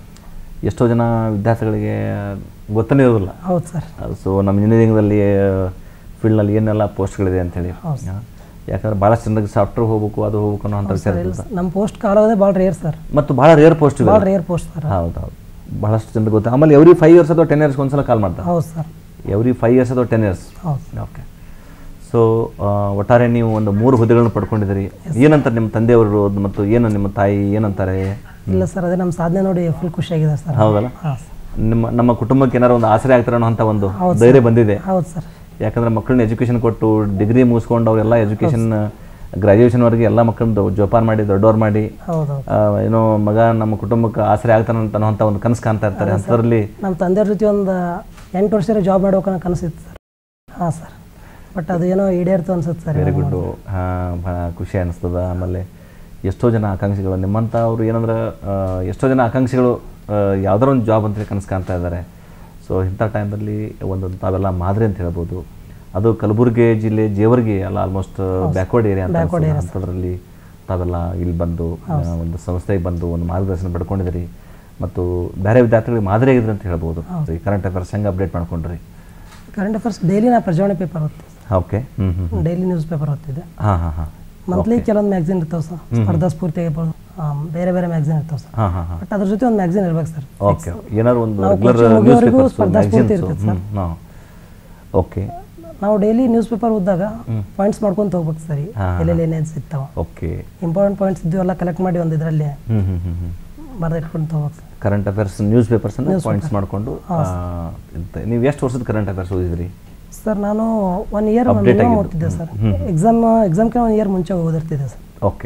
ಎಷ್ಟೋ ಜನ ವಿದ್ಯಾರ್ಥಿಗಳಿಗೆ ಗೊತ್ತನೇ ಇರೋದಿಲ್ಲ. ಹೌದು ಸರ್. ಸೊ ನಮ್ಮ ಇಂಜಿನಿಯರಿಂಗ್ದಲ್ಲಿ ಫೀಲ್ಡ್ನಲ್ಲಿ ಏನೆಲ್ಲ ಪೋಸ್ಟ್ಗಳಿದೆ ಅಂತೇಳಿ. ಯಾಕಂದ್ರೆ ಭಾಳಷ್ಟು ಜನರಿಗೆ ಸಾಫ್ಟ್ವೇರ್ ಹೋಗ್ಬೇಕು, ಅದು ಹೋಗ್ಬೇಕು ಅನ್ನೋ ಅಂತ ವಿಚಾರ ಇರ್ತದೆ. ನಮ್ಮ ಪೋಸ್ಟ್ ಕಾಲೋದೇ ಭಾಳ ರೇರ್ ಸರ್. ಮತ್ತು ಭಾಳ ರೇರ್ ಪೋಸ್ಟ್ ಇದೆ. Rare post sir. ಹೌದು. ಭಾಳಷ್ಟು ಜನರಿಗೆ ಗೊತ್ತು. ಆಮೇಲೆ ಎವ್ರಿ 5 years ಅಥವಾ 10 years ಒಂದ್ಸಲ ಕಾಲ್ ಮಾಡ್ತಾರೆ. ಹೌದು ಸರ್. ಎವ್ರಿ 5 years ಅಥವಾ 10 years. ಓಕೆ. ಸೊ ಒಟ್ಟಾರೆ ನೀವು ಒಂದು 3 ಹುದ್ದೆಗಳನ್ನು ಪಡ್ಕೊಂಡಿದ್ದೀರಿ. ಏನಂತಾರೆ ನಿಮ್ಮ ತಂದೆಯವರು ಮತ್ತು ಏನು ನಿಮ್ಮ ತಾಯಿ ಏನಂತಾರೆ? ಇಲ್ಲ ಸರ್, ಅದೇ ನಮ್ಮ ಸಾಧನೆ ನೋಡಿ ಫುಲ್ ಖುಷಿಯಾಗಿದೆ ಸರ್. ಹೌದಲ್ಲ? ನಮ್ಮ ಕುಟುಂಬಕ್ಕೆ ಏನಾರು ಒಂದು ಆಸರೆ ಆಗ್ತಾರೆ ಅನ್ನೋ ಅಂತ ಒಂದು ಧೈರ್ಯ ಬಂದಿದೆ. ಹೌದು ಸರ್. ಯಾಕಂದ್ರೆ ಮಕ್ಕಳನ್ನ ಎಜುಕೇಶನ್ ಕೊಟ್ಟು ಡಿಗ್ರಿ ಮುಗಿಸ್ಕೊಂಡು ಅವರೆಲ್ಲ ಎಜುಕೇಶನ್ ಗ್ರಾಜುಯೇಷನ್ವರೆಗೆ ಎಲ್ಲ ಮಕ್ಕಳನ್ನ ಜೋಪಾನ ಮಾಡಿ ದೊಡ್ಡವ್ರು ಮಾಡಿ ಏನೋ ಮಗ ನಮ್ಮ ಕುಟುಂಬಕ್ಕೆ ಆಸರೆ ಆಗ್ತಾನಂತ ಅನ್ನೋಂಥ ಒಂದು ಕನಸು ಕಾಣ್ತಾ ಇರ್ತಾರೆ. ಅಂಥದ್ರಲ್ಲಿ ನಮ್ಮ ತಂದೆಯವ್ರ ಜೊತೆ ಒಂದು 8 ವರ್ಷ ಜಾಬ್ ಮಾಡ್ಬೇಕನ್ನೋ ಕನಸಿತ್ತು ಸರ್. ಹಾಂ ಸರ್. ಬಟ್ ಅದು ಏನೋ ಈಡೇರ್ತು ಅನ್ಸುತ್ತೆ ಸರ್. Very good. ಭಾಳ ಖುಷಿ ಅನಿಸ್ತದ. ಆಮೇಲೆ ಎಷ್ಟೋ ಜನ ಆಕಾಂಕ್ಷಿಗಳು ನಿಮ್ಮಂಥ ಅವರು ಏನಂದ್ರೆ ಎಷ್ಟೋ ಜನ ಆಕಾಂಕ್ಷಿಗಳು ಯಾವುದಾರ ಒಂದು ಜಾಬ್ ಅಂತೇಳಿ ಕನಸು ಕಾಣ್ತಾ ಇದ್ದಾರೆ. ಸೊ ಇಂಥ ಟೈಮಲ್ಲಿ ಒಂದು ತಾವೆಲ್ಲ ಮಾದರಿ ಅಂತ ಹೇಳ್ಬೋದು. ಅದು ಕಲಬುರಗಿ ಜಿಲ್ಲೆ ಜೇವರ್ಗಿ ಅಲ್ಲ, ಆಲ್ಮೋಸ್ಟ್ ಬ್ಯಾಕ್ವರ್ಡ್ ಏರಿಯಾ ಅಂತ. ಅಂಥದ್ರಲ್ಲಿ ತಾವೆಲ್ಲ ಇಲ್ಲಿ ಬಂದು ಒಂದು ಸಂಸ್ಥೆಗೆ ಬಂದು ಒಂದು ಮಾರ್ಗದರ್ಶನ ಪಡ್ಕೊಂಡಿದ್ದೀರಿ ಮತ್ತು ಬೇರೆ ವಿದ್ಯಾರ್ಥಿಗಳಿಗೆ ಮಾದರಿ ಆಗಿದ್ರಿ ಅಂತ ಹೇಳ್ಬೋದು. ಈ ಕರೆಂಟ್ ಅಫೇರ್ಸ್ ಹೆಂಗೆ ಅಪ್ಡೇಟ್ ಮಾಡ್ಕೊಂಡ್ರಿ? ಕರೆಂಟ್ ಅಫೇರ್ಸ್ ಡೈಲಿ ನಾ ಪ್ರಜಾವಾಣಿ ಪೇಪರ್ ಓದ್ತೀನಿ. ಓಕೆ. ಡೈಲಿ ನ್ಯೂಸ್ ಪೇಪರ್ ಓದ್ತಿದ್ದೆ. ಹಾಂ. ಮಂತ್ಲಿ ಕೆಲವೊಂದು ಮ್ಯಾಗ್ಝಿನ್ ಇರ್ತಾವೆ ಸರ್. ಸ್ಪರ್ಧಾ ಸ್ಫೂರ್ತಿ ಆಗಿರ್ಬೋದು, ಬೇರೆ ಬೇರೆ ಮ್ಯಾಗ್ಝಿನ್ ಇರ್ತಾವೆ ಸರ್. ಬಟ್ ಅದ್ರ ಜೊತೆ ಒಂದು ಮ್ಯಾಗ್ಝಿನ್ ಇರ್ಬೇಕು ಸರ್. ಓಕೆ. ಏನಾದ್ರು ಒಂದು ರೆಗ್ಯುಲರ್ ಸ್ಪರ್ಧಾ ಸ್ಫೂರ್ತಿ ಇರ್ತದೆ ಸರ್. ಓಕೆ. ನಾವು ಡೈಲಿ ನ್ಯೂಸ್ ಪೇಪರ್ ಓದಿದಾಗ ಪಾಯಿಂಟ್ಸ್ ಮಾಡ್ಕೊಂತ ಹೋಗ್ಬೇಕು ಸರ್. ಎಲ್ಲೆಲ್ಲಿ ಏನೇನು ಸಿಗ್ತಾವೆ, ಓಕೆ, ಇಂಪಾರ್ಟೆಂಟ್ ಪಾಯಿಂಟ್ಸ್ ಇದ್ದು ಎಲ್ಲ ಕಲೆಕ್ಟ್ ಮಾಡಿ ಒಂದು ಇದರಲ್ಲಿ ಬರೆದಿಟ್ಕೊಂತ ಹೋಗ್ಬೇಕು. Current affairs news papers points ಮಾಡಿಕೊಂಡು. ನೀವು ಎಷ್ಟು ವರ್ಷದ ಕರೆಂಟ್ ಅಫೇರ್ಸ್ ಓದಿದ್ರಿ ಸರ್? ನಾನು 1 year ಓದ್ತಿದ್ದೆ ಸರ್. ಎಕ್ಸಾಮ್ಗೆ 1 year ಮುಂಚೆ ಓದಿರ್ತಿದ್ದೆ ಸರ್. ಓಕೆ.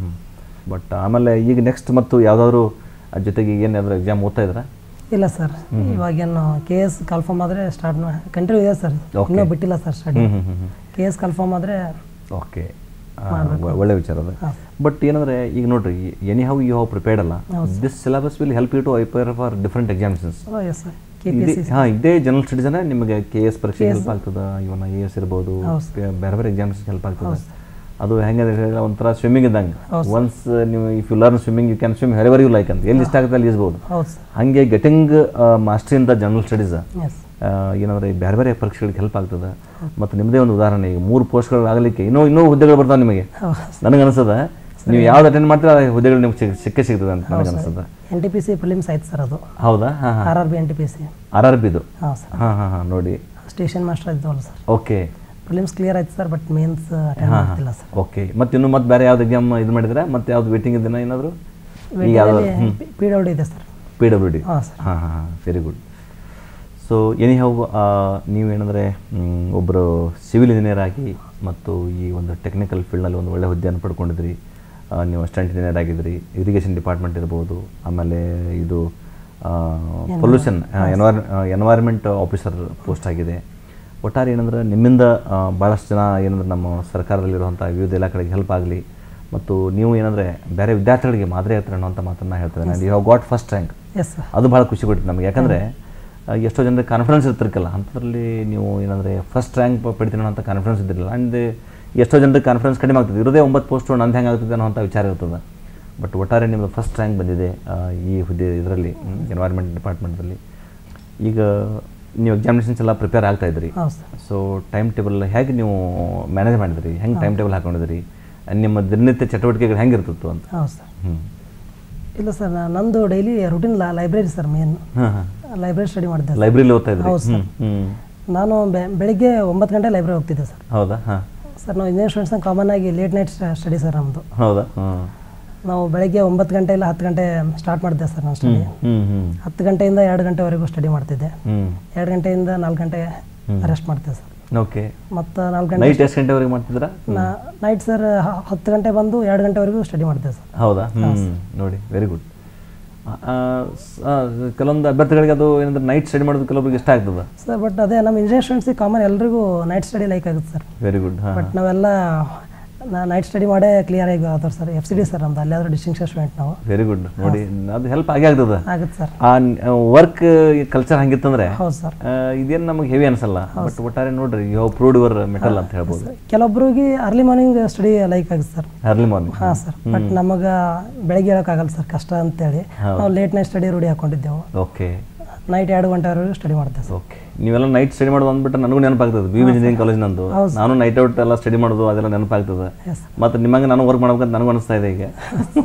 ಬಟ್ ಆಮೇಲೆ ಈಗ ನೆಕ್ಸ್ಟ್ ಮತ್ತು ಯಾವುದಾದ್ರು ಅದ್ರ ಜೊತೆಗೆ ಏನಾದರೂ ಎಕ್ಸಾಮ್ ಓದ್ತಾ ಇದ್ದೀರಾ? ಇಲ್ಲ ಸರ್, ಇವಾಗೇನು KS ಕನ್ಫರ್ಮ್ ಆದರೆ ಸ್ಟಾರ್ಟ್ ಕಂಟಿನ್ಯೂ ಇದೆ ಸರ್. ಇನ್ನೂ ಬಿಟ್ಟಿಲ್ಲ ಸರ್ ಸ್ಟಡಿ. KS ಕನ್ಫರ್ಮ್ ಆದರೆ ಓಕೆ, ಒಳ್ಳೆ ವಿಚಾರ ಅದು. ಬಟ್ ಏನಂದರೆ ಈಗ ನೋಡ್ರಿ, anyhow you have prepared ಅಲ್ಲ, this syllabus will help you to appear for different examinations. ಹಾಂ, ಇದೇ ಜನರಲ್ ಸ್ಟಡೀಸ್ ಅಂದರೆ ನಿಮಗೆ KS ಪರೀಕ್ಷೆ ಹೆಲ್ಪ್ ಆಗ್ತದೆ, ಇವನ್ IAS ಇರ್ಬೋದು, ಬೇರೆ ಬೇರೆ ಎಕ್ಸಾಮಿನೇಷನ್ ಹೆಲ್ಪ್ ಆಗ್ತದೆ. ಅದು ಹೆಂಗೆ ಒಂಥರ ಸ್ವಿಮ್ಮಿಂಗ್ ಇದ್ದಂಗೆ. ಒನ್ಸ್ ನೀವು if you learn swimming you can swim wherever you like ಅಂತ. ಎಲ್ಲಿ ಇಷ್ಟ ಆಗುತ್ತೆ ಅಲ್ಲಿ ಈಸ್ಬೋದು. ಹಾಗೆ getting mastery in the general studies ಏನಂದರೆ ಬೇರೆ ಬೇರೆ ಪರೀಕ್ಷೆಗಳಿಗೆ ಹೆಲ್ಪ್ ಆಗ್ತದೆ. ಮತ್ತು ನಿಮ್ಮದೇ ಒಂದು ಉದಾಹರಣೆ, ಈಗ 3 ಪೋಸ್ಟ್ಗಳು ಆಗಲಿಕ್ಕೆ ಇನ್ನೂ ಹುದ್ದೆಗಳು ಬರ್ತಾವೆ ನಿಮಗೆ. ನನಗೆ ಅನಿಸ್ತದೆ ನೀವು ಯಾವ್ದು ಅಟೆಂಡ್ ಮಾಡ್ತೀರಾ ಆ ಹುದ್ದೆಗಳು ನಿಮ್ಗೆ ಸಿಕ್ಕೇ ಸಿಗ್ತದೆ ಅಂತ ನನಗೆ ಅನಿಸ್ತದೆ. NTPC ಪ್ರಿಲಿಮ್ಸ್ ಆಯ್ತು ಸರ್ ಅದು. ಹೌದಾ? ಹಾಂ ಹಾಂ. RRB NTPC. RRB ಇದು. ಹಾಂ ಸರ್. ಹಾಂ ಹಾಂ ಹಾಂ. ನೋಡಿ, ಸ್ಟೇಷನ್ ಮಾಸ್ಟರ್ ಆಯ್ತವಲ್ಲ ಸರ್. ಓಕೆ. ಪ್ರಿಲಿಮ್ಸ್ ಕ್ಲಿಯರ್ ಆಯ್ತು ಸರ್, ಬಟ್ ಮೇನ್ಸ್ ಅಟೆಂಡ್ ಮಾಡ್ತಿಲ್ಲ ಸರ್. ಓಕೆ. ಮತ್ತು ಇನ್ನು ಮತ್ತೆ ಬೇರೆ ಯಾವ್ದು ಎಕ್ಸಾಮ್ ಇದು ಮಾಡಿದ್ರೆ ಮತ್ತೆ ಯಾವ್ದು ವೇಟಿಂಗ್ ಇದನ್ನ ಏನಾದರೂ? ಈಗ PWD ಇದೆ ಸರ್. PWD. ಹಾಂ ಸರ್. ಹಾಂ ಹಾಂ ಹಾಂ. Very good. So anyhow ನೀವೇನಂದರೆ ಒಬ್ಬರು ಸಿವಿಲ್ ಇಂಜಿನಿಯರ್ ಆಗಿ ಮತ್ತು ಈ ಒಂದು ಟೆಕ್ನಿಕಲ್ ಫೀಲ್ಡ್ನಲ್ಲಿ ಒಂದು ಒಳ್ಳೆ ಹುದ್ದೆಯನ್ನು ಪಡ್ಕೊಂಡಿದ್ರಿ. ನೀವು ಅಸಿಸ್ಟೆಂಟ್ ಇಂಜಿನಿಯರ್ ಆಗಿದ್ರಿ. ಇರಿಗೇಷನ್ ಡಿಪಾರ್ಟ್ಮೆಂಟ್ ಇರ್ಬೋದು, ಆಮೇಲೆ ಇದು ಪೊಲ್ಯೂಷನ್ ಎನ್ವೈರ್ಮೆಂಟ್ ಆಫೀಸರ್ ಪೋಸ್ಟ್ ಆಗಿದೆ. ಒಟ್ಟಾರೆ ಏನಂದ್ರೆ ನಿಮ್ಮಿಂದ ಭಾಳಷ್ಟು ಜನ ಏನಂದ್ರೆ ನಮ್ಮ ಸರ್ಕಾರದಲ್ಲಿರುವಂಥ ವಿವಿಧ ಇಲಾಖೆಗಳಿಗೆ ಹೆಲ್ಪ್ ಆಗಲಿ ಮತ್ತು ನೀವು ಏನಂದರೆ ಬೇರೆ ವಿದ್ಯಾರ್ಥಿಗಳಿಗೆ ಮಾದರಿ ಆಗ್ತಾರೆ ಅನ್ನೋಂಥ ಮಾತನ್ನು ಹೇಳ್ತಾರೆ. ನಾನು you have got first rank. ಅದು ಭಾಳ ಖುಷಿ ಕೊಡ್ತು ನಮಗೆ. ಯಾಕಂದರೆ ಎಷ್ಟೋ ಜನರಿಗೆ ಕಾನ್ಫಿಡೆನ್ಸ್ ಇರ್ತಿರ್ಕಲ್ಲ, ಅಂಥದ್ರಲ್ಲಿ ನೀವು ಏನಂದರೆ ಫಸ್ಟ್ ರ್ಯಾಂಕ್ ಪಡಿತೀನಿ ಅನ್ನೋಂಥ ಕಾನ್ಫಿಡೆನ್ಸ್ ಇದ್ದಿರಲಿಲ್ಲ. ಆ್ಯಂಡ್ ಎಷ್ಟೋ ಜನರಿಗೆ ಕಾನ್ಫಿಡೆನ್ಸ್ ಕಡಿಮೆ ಆಗ್ತದೆ. ಇರೋದೇ 9 ಪೋಸ್ಟು ನಂದು ಹೆಂಗೆ ಆಗ್ತದೆ ಅನ್ನೋಂಥ ವಿಚಾರ ಇರ್ತದೆ. ಬಟ್ ಒಟ್ಟಾರೆ ನಿಮ್ಮದು ಫಸ್ಟ್ ರ್ಯಾಂಕ್ ಬಂದಿದೆ ಈ ಹುದ್ದೆ ಇದರಲ್ಲಿ, ಎನ್ವೈರ್ಮೆಂಟ್ ಡಿಪಾರ್ಟ್ಮೆಂಟಲ್ಲಿ. ಈಗ ನೀವು ಎಕ್ಸಾಮಿನೇಷನ್ಸ್ ಎಲ್ಲ ಪ್ರಿಪೇರ್ ಆಗ್ತಾ ಇದ್ರಿ. ಸೊ ಟೈಮ್ ಟೇಬಲ್ ಹೇಗೆ ನೀವು ಮ್ಯಾನೇಜ್ ಮಾಡಿದ್ರಿ? ಹೆಂಗೆ ಟೈಮ್ ಟೇಬಲ್ ಹಾಕೊಂಡಿದ್ರಿ? ನಿಮ್ಮ ದಿನನಿತ್ಯ ಚಟುವಟಿಕೆಗಳು ಹೆಂಗೆ ಇರ್ತಿತ್ತು ಅಂತ? ಹೌದು ಸರ್. ಇಲ್ಲ ಸರ್, ನಂದು daily routine library sir. Main library study ಮಾಡಿದ್ದೆ. ಲೈಬ್ರರಿಲಿ ಓದ್ತಾ ಇದ್ರಿ? ಹೌದು ಸರ್. ನಾನು ಬೆಳಿಗ್ಗೆ 9 ಗಂಟೆ ಲೈಬ್ರರಿ ಹೋಗ್ತಿದ್ದೆ ಸರ್. ಹೌದಾ? ಹಾಂ ಸರ್, ನಾವು ಇಂಜಿನಿಯರ್ ಸ್ಟೂಡೆಂಟ್ಸ್ ಕಾಮನ್ ಆಗಿ ಲೇಟ್ ನೈಟ್ ಸ್ಟಡಿ ಸರ್ ನಮ್ಮದು. ಹೌದಾ? ನಾವು ಬೆಳಗ್ಗೆ 9 ಗಂಟೆ ಇಲ್ಲ 10 ಗಂಟೆ ಸ್ಟಾರ್ಟ್ ಮಾಡಿದ್ದೆ ಸರ್ ನಾನು ಸ್ಟಡಿ. 10 ಗಂಟೆಯಿಂದ 2 ಗಂಟೆವರೆಗೂ ಸ್ಟಡಿ ಮಾಡ್ತಿದ್ದೆ. 2 ಗಂಟೆಯಿಂದ 4 ಗಂಟೆ ರೆಸ್ಟ್ ಮಾಡ್ತಿದ್ದೆ ಸರ್. ಓಕೆ. ಮತ್ತು 4 ಗಂಟೆ ನೈಟ್ ಎಷ್ಟು ಗಂಟೆವರೆಗೆ ಮಾಡ್ತಿದ್ರಾ? ನೈಟ್ ಸರ್ 10 ಗಂಟೆ ಬಂದು 2 ಗಂಟೆವರೆಗೂ ಸ್ಟಡಿ ಮಾಡ್ತೇವೆ ಸರ್. ಹೌದಾ? ನೋಡಿ, ವೆರಿ ಗುಡ್. ಕೆಲವೊಂದು ಅಭ್ಯರ್ಥಿಗಳಿಗೆ ಅದು ಏನಂದ್ರೆ ನೈಟ್ ಸ್ಟಡಿ ಮಾಡೋದು ಕೆಲವೊಬ್ರಿಗೆ ಇಷ್ಟ ಆಗ್ತದೆ ಸರ್. ಬಟ್ ಅದೇ ನಮ್ಮ ಇಂಜಿನಿಯರ್ ಸ್ಟೂಡೆಂಟ್ಸಿಗೆ ಕಾಮನ್ ಎಲ್ರಿಗೂ ನೈಟ್ ಸ್ಟಡಿ ಲೈಕ್ ಆಗುತ್ತೆ ಸರ್. Very good. ಬಟ್ ನಾವೆಲ್ಲ ನೈಟ್ ಸ್ಟಡಿ ಮಾಡೇ ಕ್ಲಿಯರ್ ಆಗಿ ಆದವ್ರು ಸರ್. FCD ಸರ್ ನಮ್ದು, ಅಲ್ಲಾದ್ರೂ ಡಿಸ್ಟಿಂಕ್ಷನ್ ಸ್ಟೂಡೆಂಟ್ ನಾವು. Very good. ನೋಡಿ, ಅದು ಹೆಲ್ಪ್ ಆಗೇ ಆಗ್ತದೆ ಆಗುತ್ತೆ ಸರ್. ಆ ವರ್ಕ್ ಕಲ್ಚರ್ ಹಂಗಿತ್ತಂದ್ರೆ ಹೌದು ಸರ್. ಇದೇನು ನಮಗೆ ಹೆವಿ ಅನ್ಸಲ್ಲ. ಬಟ್ ಒಟ್ಟಾರೆ ನೋಡ್ರಿ, you have proved your mettle ಅಂತ ಹೇಳ್ಬೋದು. ಕೆಲವೊಬ್ರಿಗೆ ಅರ್ಲಿ ಮಾರ್ನಿಂಗ್ ಸ್ಟಡಿ ಲೈಕ್ ಆಗುತ್ತೆ ಸರ್. Early morning? ಹಾಂ ಸರ್. ಬಟ್ ನಮಗೆ ಬೆಳಗ್ಗೆ ಹೇಳೋಕ್ಕಾಗಲ್ಲ ಸರ್, ಕಷ್ಟ ಅಂತೇಳಿ ನಾವು ಲೇಟ್ ನೈಟ್ ಸ್ಟಡಿ ರೂಢಿ ಹಾಕೊಂಡಿದ್ದೆವು. ಓಕೆ. ನೈಟ್ 2 ಗಂಟೆವರೆಗೂ ಸ್ಟಡಿ ಮಾಡ್ತೇವೆ ಸರ್. ಓಕೆ. ನೀವೆಲ್ಲ ನೈಟ್ ಸ್ಟಡಿ ಮಾಡೋದು ಅಂದ್ಬಿಟ್ಟು ನನಗೂ ನೆನಪಾಗ್ತದೆ. BB ಇಂಜಿನಿಯರಿಂಗ್ ಕಾಲೇಜ್ ನಂದು. ನಾನು ನೈಟ್ ಔಟ್ ಎಲ್ಲ ಸ್ಟಡಿ ಮಾಡೋದು ಅದೆಲ್ಲ ನೆನಪಾಗ್ತದೆ. ಮತ್ತು ನಿಮಗೆ ನಾನು ವರ್ಕ್ ಮಾಡ್ಬೇಕಂತ ನನಗೂ ಅನಿಸ್ತಾ ಇದೆ ಈಗ.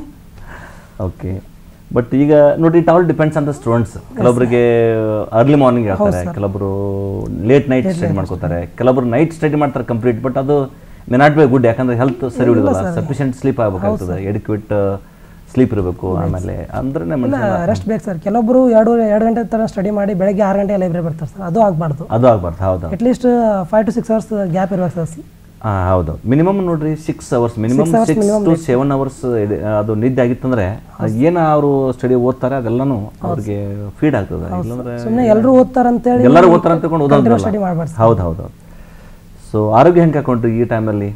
ಓಕೆ. ಬಟ್ ಈಗ ನೋಡಿ, it all depends on the students. ಕೆಲವೊಬ್ಬರಿಗೆ ಅರ್ಲಿ ಮಾರ್ನಿಂಗ್ ಹೇಳ್ತಾರೆ, ಕೆಲವೊಬ್ಬರು ಲೇಟ್ ನೈಟ್ ಸ್ಟಡಿ ಮಾಡ್ಕೋತಾರೆ, ಕೆಲವೊಬ್ರು ನೈಟ್ ಸ್ಟಡಿ ಮಾಡ್ತಾರೆ ಕಂಪ್ಲೀಟ್. ಬಟ್ ಅದು ಮೇ ನಾಟ್ ಬಿ ಗುಡ್, ಯಾಕಂದ್ರೆ ಹೆಲ್ತ್ ಸರಿ ಉಳಿದಲ್ಲ. ಸಫಿಷಿಯಂಟ್ ಸ್ಲೀಪ್ ಆಗಬೇಕಾಗ್ತದೆ, ಎಡಿಕ್ವೇಟ್ ಸ್ಲೀಪ್ ಇರಬೇಕು. ಆಮೇಲೆ ಅಂದ್ರೆ ರೆಸ್ಟ್ ಬೇಕು ಸರ್. ಕೆಲವೊಬ್ರು 2 ಗಂಟೆ ತರ ಸ್ಟಡಿ ಮಾಡಿ ಬೆಳಗ್ಗೆ 6 ಗಂಟೆ ಲೈಬ್ರರಿ ಬರ್ತಾರೆ ಸರ್. ಅದು ಆಗಬಾರ್ದು. ಹೌದು. ಅಟ್ಲೀಸ್ಟ್ 5 to 6 ಅವರ್ಸ್ ಗ್ಯಾಪ್ ಇರಬೇಕು ಸರ್. ಹೌದು. ಮಿನಿಮಮ್ ನೋಡ್ರಿ 6 ಅವರ್ಸ್, ಮಿನಿಮಮ್ 6 to 7 ಅವರ್ಸ್ ಅದು ನಿದ್ದೆ ಆಗಿತ್ತಂದ್ರೆ ಏನು ಅವರು ಸ್ಟಡಿ ಓದ್ತಾರೆ ಅದೆಲ್ಲಾನು ಅವ್ರಿಗೆ ಫೀಡ್ ಆಗ್ತದೆ. ಇಲ್ಲಾಂದ್ರೆ ಸುಮ್ಮನೆ ಎಲ್ಲರೂ ಓದ್ತಾರಂತೇಳಿ ಎಲ್ಲರೂ ಓದ್ತಾರೆ ಅಂತ ತಿಳ್ಕೊಂಡು ಓದೋದಿಲ್ಲ. ಸ್ಟಡಿ ಮಾಡಬಾರ್ದು. ಹೌದು. ಸೊ ಆರೋಗ್ಯ ಹೆಂಗೆ ಹಾಕೊಂಡ್ರಿ ಈ ಟೈಮಲ್ಲಿ?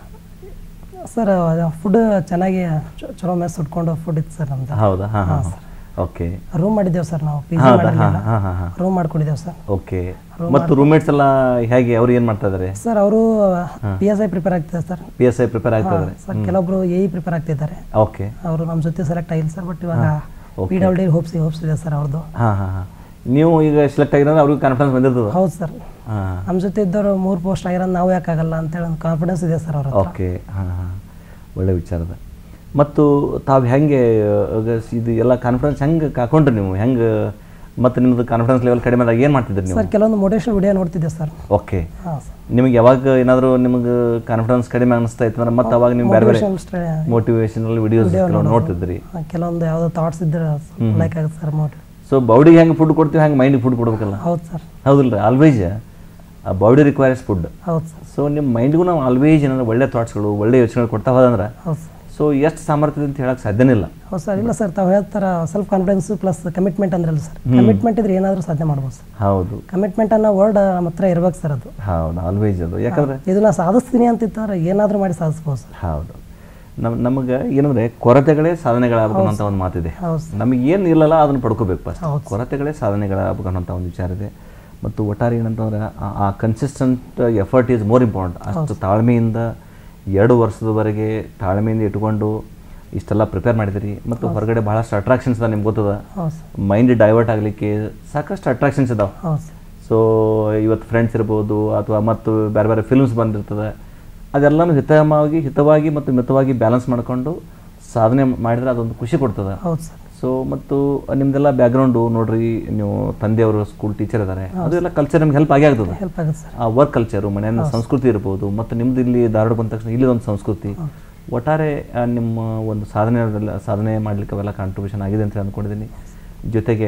ಸರ್ ಫುಡ್ ಚೆನ್ನಾಗಿ ಚಲೋ ಮೆಸ್ ಉಟ್ಕೊಂಡು ಫುಡ್ ಇತ್ತು ಸರ್ ನಮ್ದು. ಹೌದಾ? ಹಾಂ. ಓಕೆ. ರೂಮ್ ಮಾಡಿದ್ದೇವೆ ಸರ್ ನಾವು. PG ರೂಮ್ ಮಾಡ್ಕೊಂಡಿದ್ದೇವೆ ಸರ್. ಓಕೆ. ಮತ್ತು ರೂಮ್ಮೇಟ್ಸ್ ಎಲ್ಲ ಹೇಗೆ, ಅವ್ರು ಏನು ಮಾಡ್ತಾ ಇದ್ದಾರೆ ಸರ್? ಅವರು PSI ಪ್ರಿಪೇರ್ ಆಗ್ತಿದ್ದಾರೆ ಸರ್. PSI ಪ್ರಿಪೇರ್ ಆಗ್ತಿದ್ದಾರೆ ಸರ್. ಕೆಲವೊಬ್ರು AE ಪ್ರಿಪೇರ್ ಆಗ್ತಿದ್ದಾರೆ. ಓಕೆ. ಅವರು ನಮ್ಮ ಜೊತೆ ಸೆಲೆಕ್ಟ್ ಆಗಿಲ್ಲ ಸರ್. ಬಟ್ ಇವಾಗ PWD ಹೋಪ್ಸ್ ಇದೆ ಸರ್ ಅವ್ರದ್ದು. ಹಾಂ. ನೀವು ಈಗ ಸೆಲೆಕ್ಟ್ ಆಗಿರೋದ್ರೆ ಅವ್ರಿಗೆ ಕಾನ್ಫಿಡೆನ್ಸ್ ಬಂದಿರ್ತದೆ? ಹೌದು ಸರ್. ನಮ್ಮ ಜೊತೆ ಇದ್ದವರು 3 ಪೋಸ್ಟ್ ಆಗಿರೋದು ನಾವು ಯಾಕಾಗಲ್ಲ ಅಂತೇಳಿ ಒಂದು ಕಾನ್ಫಿಡೆನ್ಸ್ ಇದೆ ಸರ್ ಅವ್ರ. ಓಕೆ. ಹಾಂ. ಒಳ್ಳೆ ವಿಚಾರದ. ಮತ್ತು ತಾವು ಹೆಂಗೆ ಇದು ಎಲ್ಲ ಕಾನ್ಫಿಡೆನ್ಸ್ ಹೆಂಗೆ ಹಾಕೊಂಡ್ರಿ ನೀವು? ಹೆಂಗೆ ಮತ್ತು ನಿಮ್ಮದು ಕಾನ್ಫಿಡೆನ್ಸ್ ಲೆವೆಲ್ ಕಡಿಮೆ ಆದಾಗ ಏನು ಮಾಡ್ತಿದ್ರಿ ನೀವು? ಸರ್ ಕೆಲವೊಂದು ಮೋಟಿವೇಶನ್ ವಿಡಿಯೋ ನೋಡ್ತಿದ್ದೆ ಸರ್. ಓಕೆ. ನಿಮಗೆ ಯಾವಾಗ ಏನಾದರೂ ನಿಮಗೆ ಕಾನ್ಫಿಡೆನ್ಸ್ ಕಡಿಮೆ ಅನಿಸ್ತಾ ಇತ್ತು ಅಂದ್ರೆ ಮತ್ತೆ ಅವಾಗ ನೀವು ಬೇರೆ ಬೇರೆ ಮೋಟಿವೇಶನಲ್ ವಿಡಿಯೋಸ್ ನೋಡ್ತಿದ್ರಿ? ಕೆಲವೊಂದು ಯಾವುದೋ ಥಾಟ್ಸ್ ಇದ್ರೆ ಲೈಕ್ ಆಗುತ್ತೆ ಸರ್. ಸೊ ಬಾಡಿಗೆ ಹೆಂಗೆ ಫುಡ್ ಕೊಡ್ತೀವಿ ಹಂಗೆ ಮೈಂಡಿಗೆ ಫುಡ್ ಕೊಡ್ಬೇಕಲ್ಲ? ಹೌದು ಸರ್. ಹೌದಿಲ್ಲ? Always a body requires food. ಹೌದು ಸರ್. ಸೊ ನಿಮ್ಮ ಮೈಂಡ್ಗೂ ನಾವು ಆಲ್ವೇಸ್ ಏನಾದ್ರು ಒಳ್ಳೆ ಥಾಟ್ಸ್ಗಳು, ಒಳ್ಳೆ ಯೋಚನೆಗಳು ಕೊಡ್ತಾ ಹೋದಂದ್ರೆ ಸೊ ಎಷ್ಟು ಸಾಮರ್ಥ್ಯ ಅಂತ ಹೇಳಕ್ಕೆ ಸಾಧ್ಯನೇ ಇಲ್ಲ. ಹೌದು ಸರ್. ಇಲ್ಲ ಸರ್, ತಾವು ಹೇಳ್ತಾರ ಸೆಲ್ಫ್ ಕಾನ್ಫಿಡೆನ್ಸ್ ಪ್ಲಸ್ ಕಮಿಟ್ಮೆಂಟ್ ಅಂದ್ರಲ್ಲ ಸರ್. ಕಮಿಟ್ಮೆಂಟ್ ಇದ್ರೆ ಏನಾದರೂ ಸಾಧನೆ ಮಾಡ್ಬೋದು ಸರ್. ಹೌದು. ಕಮಿಟ್ಮೆಂಟ್ ಅನ್ನೋ ವರ್ಡ್ ನಮ್ಮ ಹತ್ರ ಇರ್ಬೇಕು ಸರ್. ಅದು ಹೌದು, ಆಲ್ವೇಸ್ ಅದು. ಯಾಕಂದ್ರೆ ಇದನ್ನ ಸಾಧಿಸ್ತೀನಿ ಅಂತಿದ್ದಾರೆ, ಏನಾದರೂ ಮಾಡಿ ಸಾಧಿಸ್ಬೋದು ಸರ್. ಹೌದು. ನಮಗೆ ಏನಂದ್ರೆ ಕೊರತೆಗಳೇ ಸಾಧನೆಗಳಾಗಬೇಕು ಅಂತ ಒಂದು ಮಾತಿದೆ. ನಮಗೆ ಏನು ಇಲ್ಲಲ್ಲ ಅದನ್ನು ಪಡ್ಕೋಬೇಕು ಫಸ್ಟ್. ಕೊರತೆಗಳೇ ಸಾಧನೆಗಳಾಗಬೇಕು ಅನ್ನೋಂಥ ಒಂದು ವಿಚಾರ ಇದೆ. ಮತ್ತು ಒಟ್ಟಾರೆ ಏನಂತಂದ್ರೆ ಆ consistent effort is more important. ಅಷ್ಟು ತಾಳ್ಮೆಯಿಂದ 2 ವರ್ಷದವರೆಗೆ ತಾಳ್ಮೆಯಿಂದ ಇಟ್ಕೊಂಡು ಇಷ್ಟೆಲ್ಲ ಪ್ರಿಪೇರ್ ಮಾಡಿದಿರಿ. ಮತ್ತು ಹೊರಗಡೆ ಭಾಳಷ್ಟು ಅಟ್ರಾಕ್ಷನ್ಸ್ ಇದಾವೆ, ನಿಮ್ಗೆ ಗೊತ್ತದ. ಮೈಂಡ್ ಡೈವರ್ಟ್ ಆಗಲಿಕ್ಕೆ ಸಾಕಷ್ಟು ಅಟ್ರಾಕ್ಷನ್ಸ್ ಇದಾವೆ. ಸೊ ಇವತ್ತು ಫ್ರೆಂಡ್ಸ್ ಇರ್ಬೋದು ಅಥವಾ ಮತ್ತು ಬೇರೆ ಬೇರೆ ಫಿಲ್ಮ್ಸ್ ಬಂದಿರ್ತದೆ. ಅದೆಲ್ಲನೂ ಹಿತವಾಗಿ ಮತ್ತು ಮಿತವಾಗಿ ಬ್ಯಾಲೆನ್ಸ್ ಮಾಡಿಕೊಂಡು ಸಾಧನೆ ಮಾಡಿದ್ರೆ ಅದೊಂದು ಖುಷಿ ಕೊಡ್ತದೆ. ಸೊ ಮತ್ತು ನಿಮ್ದೆಲ್ಲ ಬ್ಯಾಕ್ಗ್ರೌಂಡು ನೋಡ್ರಿ, ನೀವು ತಂದೆಯವರು ಸ್ಕೂಲ್ ಟೀಚರ್ ಇದ್ದಾರೆ, ಅದೆಲ್ಲ ಕಲ್ಚರ್ ನಿಮ್ಗೆ ಹೆಲ್ಪ್ ಆಗೇ ಆಗ್ತದೆ. ಆ ವರ್ಕ್ ಕಲ್ಚರು, ಮನೆಯ ಸಂಸ್ಕೃತಿ ಇರ್ಬೋದು, ಮತ್ತು ನಿಮ್ದು ಇಲ್ಲಿ ಧಾರವಾಡ ಬಂದ ತಕ್ಷಣ ಇಲ್ಲಿ ಒಂದು ಸಂಸ್ಕೃತಿ, ಒಟ್ಟಾರೆ ನಿಮ್ಮ ಒಂದು ಸಾಧನೆ ಮಾಡಲಿಕ್ಕೆ ಅವೆಲ್ಲ ಕಾಂಟ್ರಿಬ್ಯೂಷನ್ ಆಗಿದೆ ಅಂತ ಅಂದ್ಕೊಂಡಿದ್ದೀನಿ. ಜೊತೆಗೆ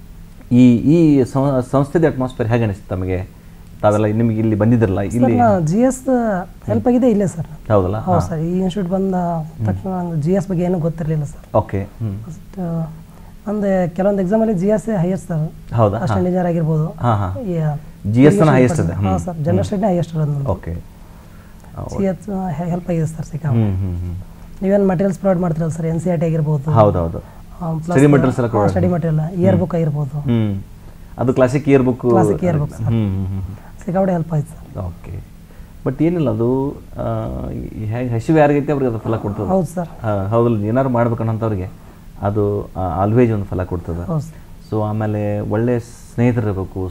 ಈ ಸಂಸ್ಥೆದ ಅಟ್ಮಾಸ್ಫಿಯರ್ ಹೇಗೆ ಅನಿಸ್ತು ತಮಗೆ? ತಾವೆಲ್ಲ ನಿಮಗೆ ಇಲ್ಲಿ ಬಂದಿದ್ರಲ್ಲ, ಇಲ್ಲಿ GS ಹೆಲ್ಪ್ ಆಗಿದೆ ಇಲ್ಲೇ ಸರ್. ಹೌದಲ್ಲ? ಹೌದು ಸರ್. ಈ ಇನ್ಸ್ಟಿಟ್ಯೂಟ್ ಬಂದ ತಕ್ಷಣ ನಂಗೆ GS ಬಗ್ಗೆ ಏನೂ ಗೊತ್ತಿರಲಿಲ್ಲ ಸರ್. ಓಕೆ. ಅಂದರೆ ಕೆಲವೊಂದು ಎಕ್ಸಾಮಲ್ಲಿ GS ಹೈಯೆಸ್ಟ್ ಸರ್. ಹೌದಾ? ಅಸಿಸ್ಟೆಂಟ್ ಇಂಜಿನಿಯರ್ ಆಗಿರ್ಬೋದು. GS ಹೈಯೆಸ್ಟ್ ಇದೆ. ಹಾಂ ಸರ್. ಜನರಲ್ ಸ್ಟಡಿ ಹೈಯೆಸ್ಟ್ ಇರೋದು. ಓಕೆ. GS ಹೆಲ್ಪ್ ಆಗಿದೆ ಸರ್. ಸಿಕ್ಕ ನೀವೇನು ಮಟೀರಿಯಲ್ಸ್ ಪ್ರೊವೈಡ್ ಮಾಡ್ತಿರಲ್ಲ ಸರ್, NCERT ಆಗಿರ್ಬೋದು. ಹೌದೌದು. ಸ್ಟಡಿ ಮಟೀರಿಯಲ್ ಇಯರ್ ಬುಕ್ ಆಗಿರ್ಬೋದು. ಅದು ಕ್ಲಾಸಿಕ್ ಇಯರ್ ಬುಕ್ ಸಿಕ್ಕಾಪಟ್ಟೆ ಹೆಲ್ಪ್ ಆಯ್ತು ಸರ್. ಓಕೆ. ಬಟ್ ಏನಿಲ್ಲ, ಅದು ಹೇಗೆ ಹಸಿವು ಯಾರಿಗೈತೆ ಅವ್ರಿಗೆ ಅದು ಫಲ ಕೊಡ್ತದೆ. ಹೌದು ಸರ್. ಹೌದಲ್ಲ? ಏನಾದ್ರು ಮಾಡ್ಬೇಕನ್ನೋಂಥವ್ರಿಗೆ ಅದು ಆಲ್ವೇಜ್ ಒಂದು ಫಲ ಕೊಡ್ತದೆ. ಸೊ ಆಮೇಲೆ ಒಳ್ಳೆ ಸ್ನೇಹಿತರಿರಬೇಕು,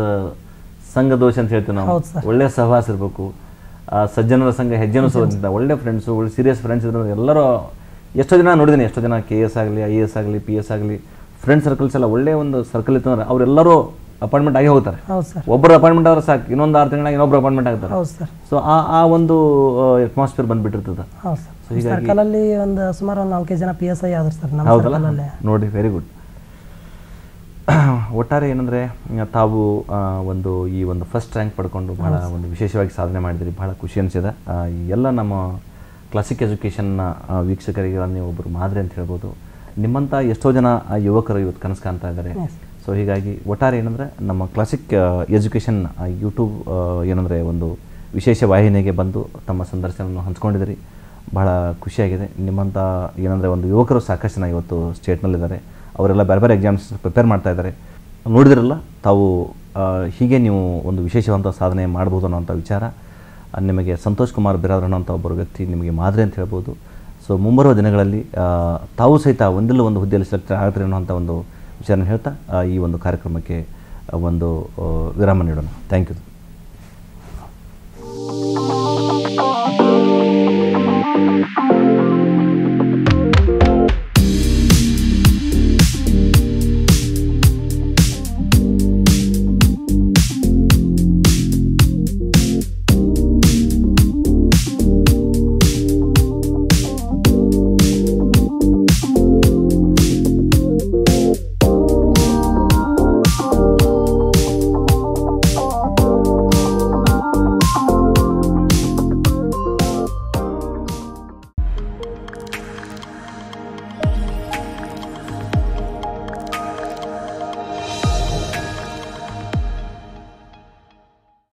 ಸಂಘ ದೋಷ ಅಂತ ಹೇಳ್ತೀವಿ ನಾವು. ಒಳ್ಳೆ ಸಹವಾಸ ಇರಬೇಕು, ಸಜ್ಜನರ ಸಂಘ ಹೆಜ್ಜೆನೂ ಸೋದಿಂದ ಒಳ್ಳೆ ಫ್ರೆಂಡ್ಸು, ಒಳ್ಳೆ ಸೀರಿಯಸ್ ಫ್ರೆಂಡ್ಸ್ ಇದ್ರೆ ಎಲ್ಲರೂ. ಎಷ್ಟೋ ಜನ ನೋಡಿದ್ದೀನಿ, ಎಷ್ಟೋ ಜನ KS ಆಗಲಿ, IAS ಆಗಲಿ, PS ಆಗಲಿ, ಫ್ರೆಂಡ್ ಸರ್ಕಲ್ಸ್ ಎಲ್ಲ ಒಳ್ಳೆ ಒಂದು ಸರ್ಕಲ್ ಇತ್ತು ಅಂದ್ರೆ ಅವರೆಲ್ಲರೂ ಅಪಾಯಿಂಟ್ಮೆಂಟ್ ಆಗಿ ಹೋಗ್ತಾರೆ. ಒಬ್ಬರು ಅಪಾಯಿಂಟ್ಮೆಂಟ್ ಆದ್ರೆ ಸಾಕು, ಇನ್ನೊಂದು 6 ತಿಂಗಳಾಗಿ ಇನ್ನೊಬ್ರು ಅಪಾಯಿಂಟ್ಮೆಂಟ್ ಆಗ್ತಾರೆ. ಸೊ ಆ ಒಂದು ಅಟ್ಮಾಸ್ಫಿಯರ್ ಬಂದ್ಬಿಟ್ಟಿರ್ತದೆ. ಸೊ ಹೀಗಾಗಿ ಒಂದು ಸುಮಾರು 4-5 ಜನ PSI ಆದ್ರು ಸರ್. ಹೌದಲ್ಲ? ನೋಡಿ, ವೆರಿ ಗುಡ್. ಒಟ್ಟಾರೆ ಏನಂದರೆ ತಾವು ಒಂದು ಈ ಒಂದು ಫಸ್ಟ್ ರ್ಯಾಂಕ್ ಪಡ್ಕೊಂಡು ಭಾಳ ಒಂದು ವಿಶೇಷವಾಗಿ ಸಾಧನೆ ಮಾಡಿದಿರಿ, ಭಾಳ ಖುಷಿ ಅನಿಸಿದೆ. ಎಲ್ಲ ನಮ್ಮ ಕ್ಲಾಸಿಕ್ ಎಜುಕೇಷನ್ನ ವೀಕ್ಷಕರಿಗೆ ನೀವು ಒಬ್ಬರು ಮಾದರಿ ಅಂತ ಹೇಳ್ಬೋದು. ನಿಮ್ಮಂಥ ಎಷ್ಟೋ ಜನ ಯುವಕರು ಇವತ್ತು ಕನಸು ಕಾಣ್ತಾ ಇದ್ದಾರೆ. ಸೊ ಹೀಗಾಗಿ ಒಟ್ಟಾರೆ ಏನಂದರೆ ನಮ್ಮ ಕ್ಲಾಸಿಕ್ ಎಜುಕೇಷನ್ ಯೂಟ್ಯೂಬ್ ಏನಂದರೆ ಒಂದು ವಿಶೇಷ ವಾಹಿನಿಗೆ ಬಂದು ತಮ್ಮ ಸಂದರ್ಶನವನ್ನು ಹಂಚ್ಕೊಂಡಿದ್ದೀರಿ, ಭಾಳ ಖುಷಿಯಾಗಿದೆ. ನಿಮ್ಮಂಥ ಏನಂದರೆ ಒಂದು ಯುವಕರು ಸಾಕಷ್ಟು ಜನ ಇವತ್ತು ಸ್ಟೇಟ್ನಲ್ಲಿದ್ದಾರೆ, ಅವರೆಲ್ಲ ಬೇರೆ ಬೇರೆ ಎಕ್ಸಾಮ್ಸ್ ಪ್ರಿಪೇರ್ ಮಾಡ್ತಾ ಇದ್ದಾರೆ. ನೋಡಿದಿರಲ್ಲ ತಾವು ಹೀಗೆ ನೀವು ಒಂದು ವಿಶೇಷವಾದಂಥ ಸಾಧನೆ ಮಾಡ್ಬೋದು ಅನ್ನೋಂಥ ವಿಚಾರ ನಿಮಗೆ ಸಂತೋಷ್ ಕುಮಾರ್ ಬಿರಾದರ್ ಅನ್ನೋಂಥ ಒಬ್ಬರು ವ್ಯಕ್ತಿ ನಿಮಗೆ ಮಾದರಿ ಅಂತ ಹೇಳ್ಬೋದು. ಸೊ ಮುಂಬರುವ ದಿನಗಳಲ್ಲಿ ತಾವು ಸಹಿತ ಒಂದಿಲ್ಲ ಒಂದು ಹುದ್ದೆಯಲ್ಲಿ ಸೆಲೆಕ್ಟ್ ಆಗ್ತಾರೆ ಅನ್ನೋಂಥ ಒಂದು ವಿಚಾರನ ಹೇಳ್ತಾ ಈ ಒಂದು ಕಾರ್ಯಕ್ರಮಕ್ಕೆ ಒಂದು ವಿರಾಮ ನೀಡೋಣ. Thank you.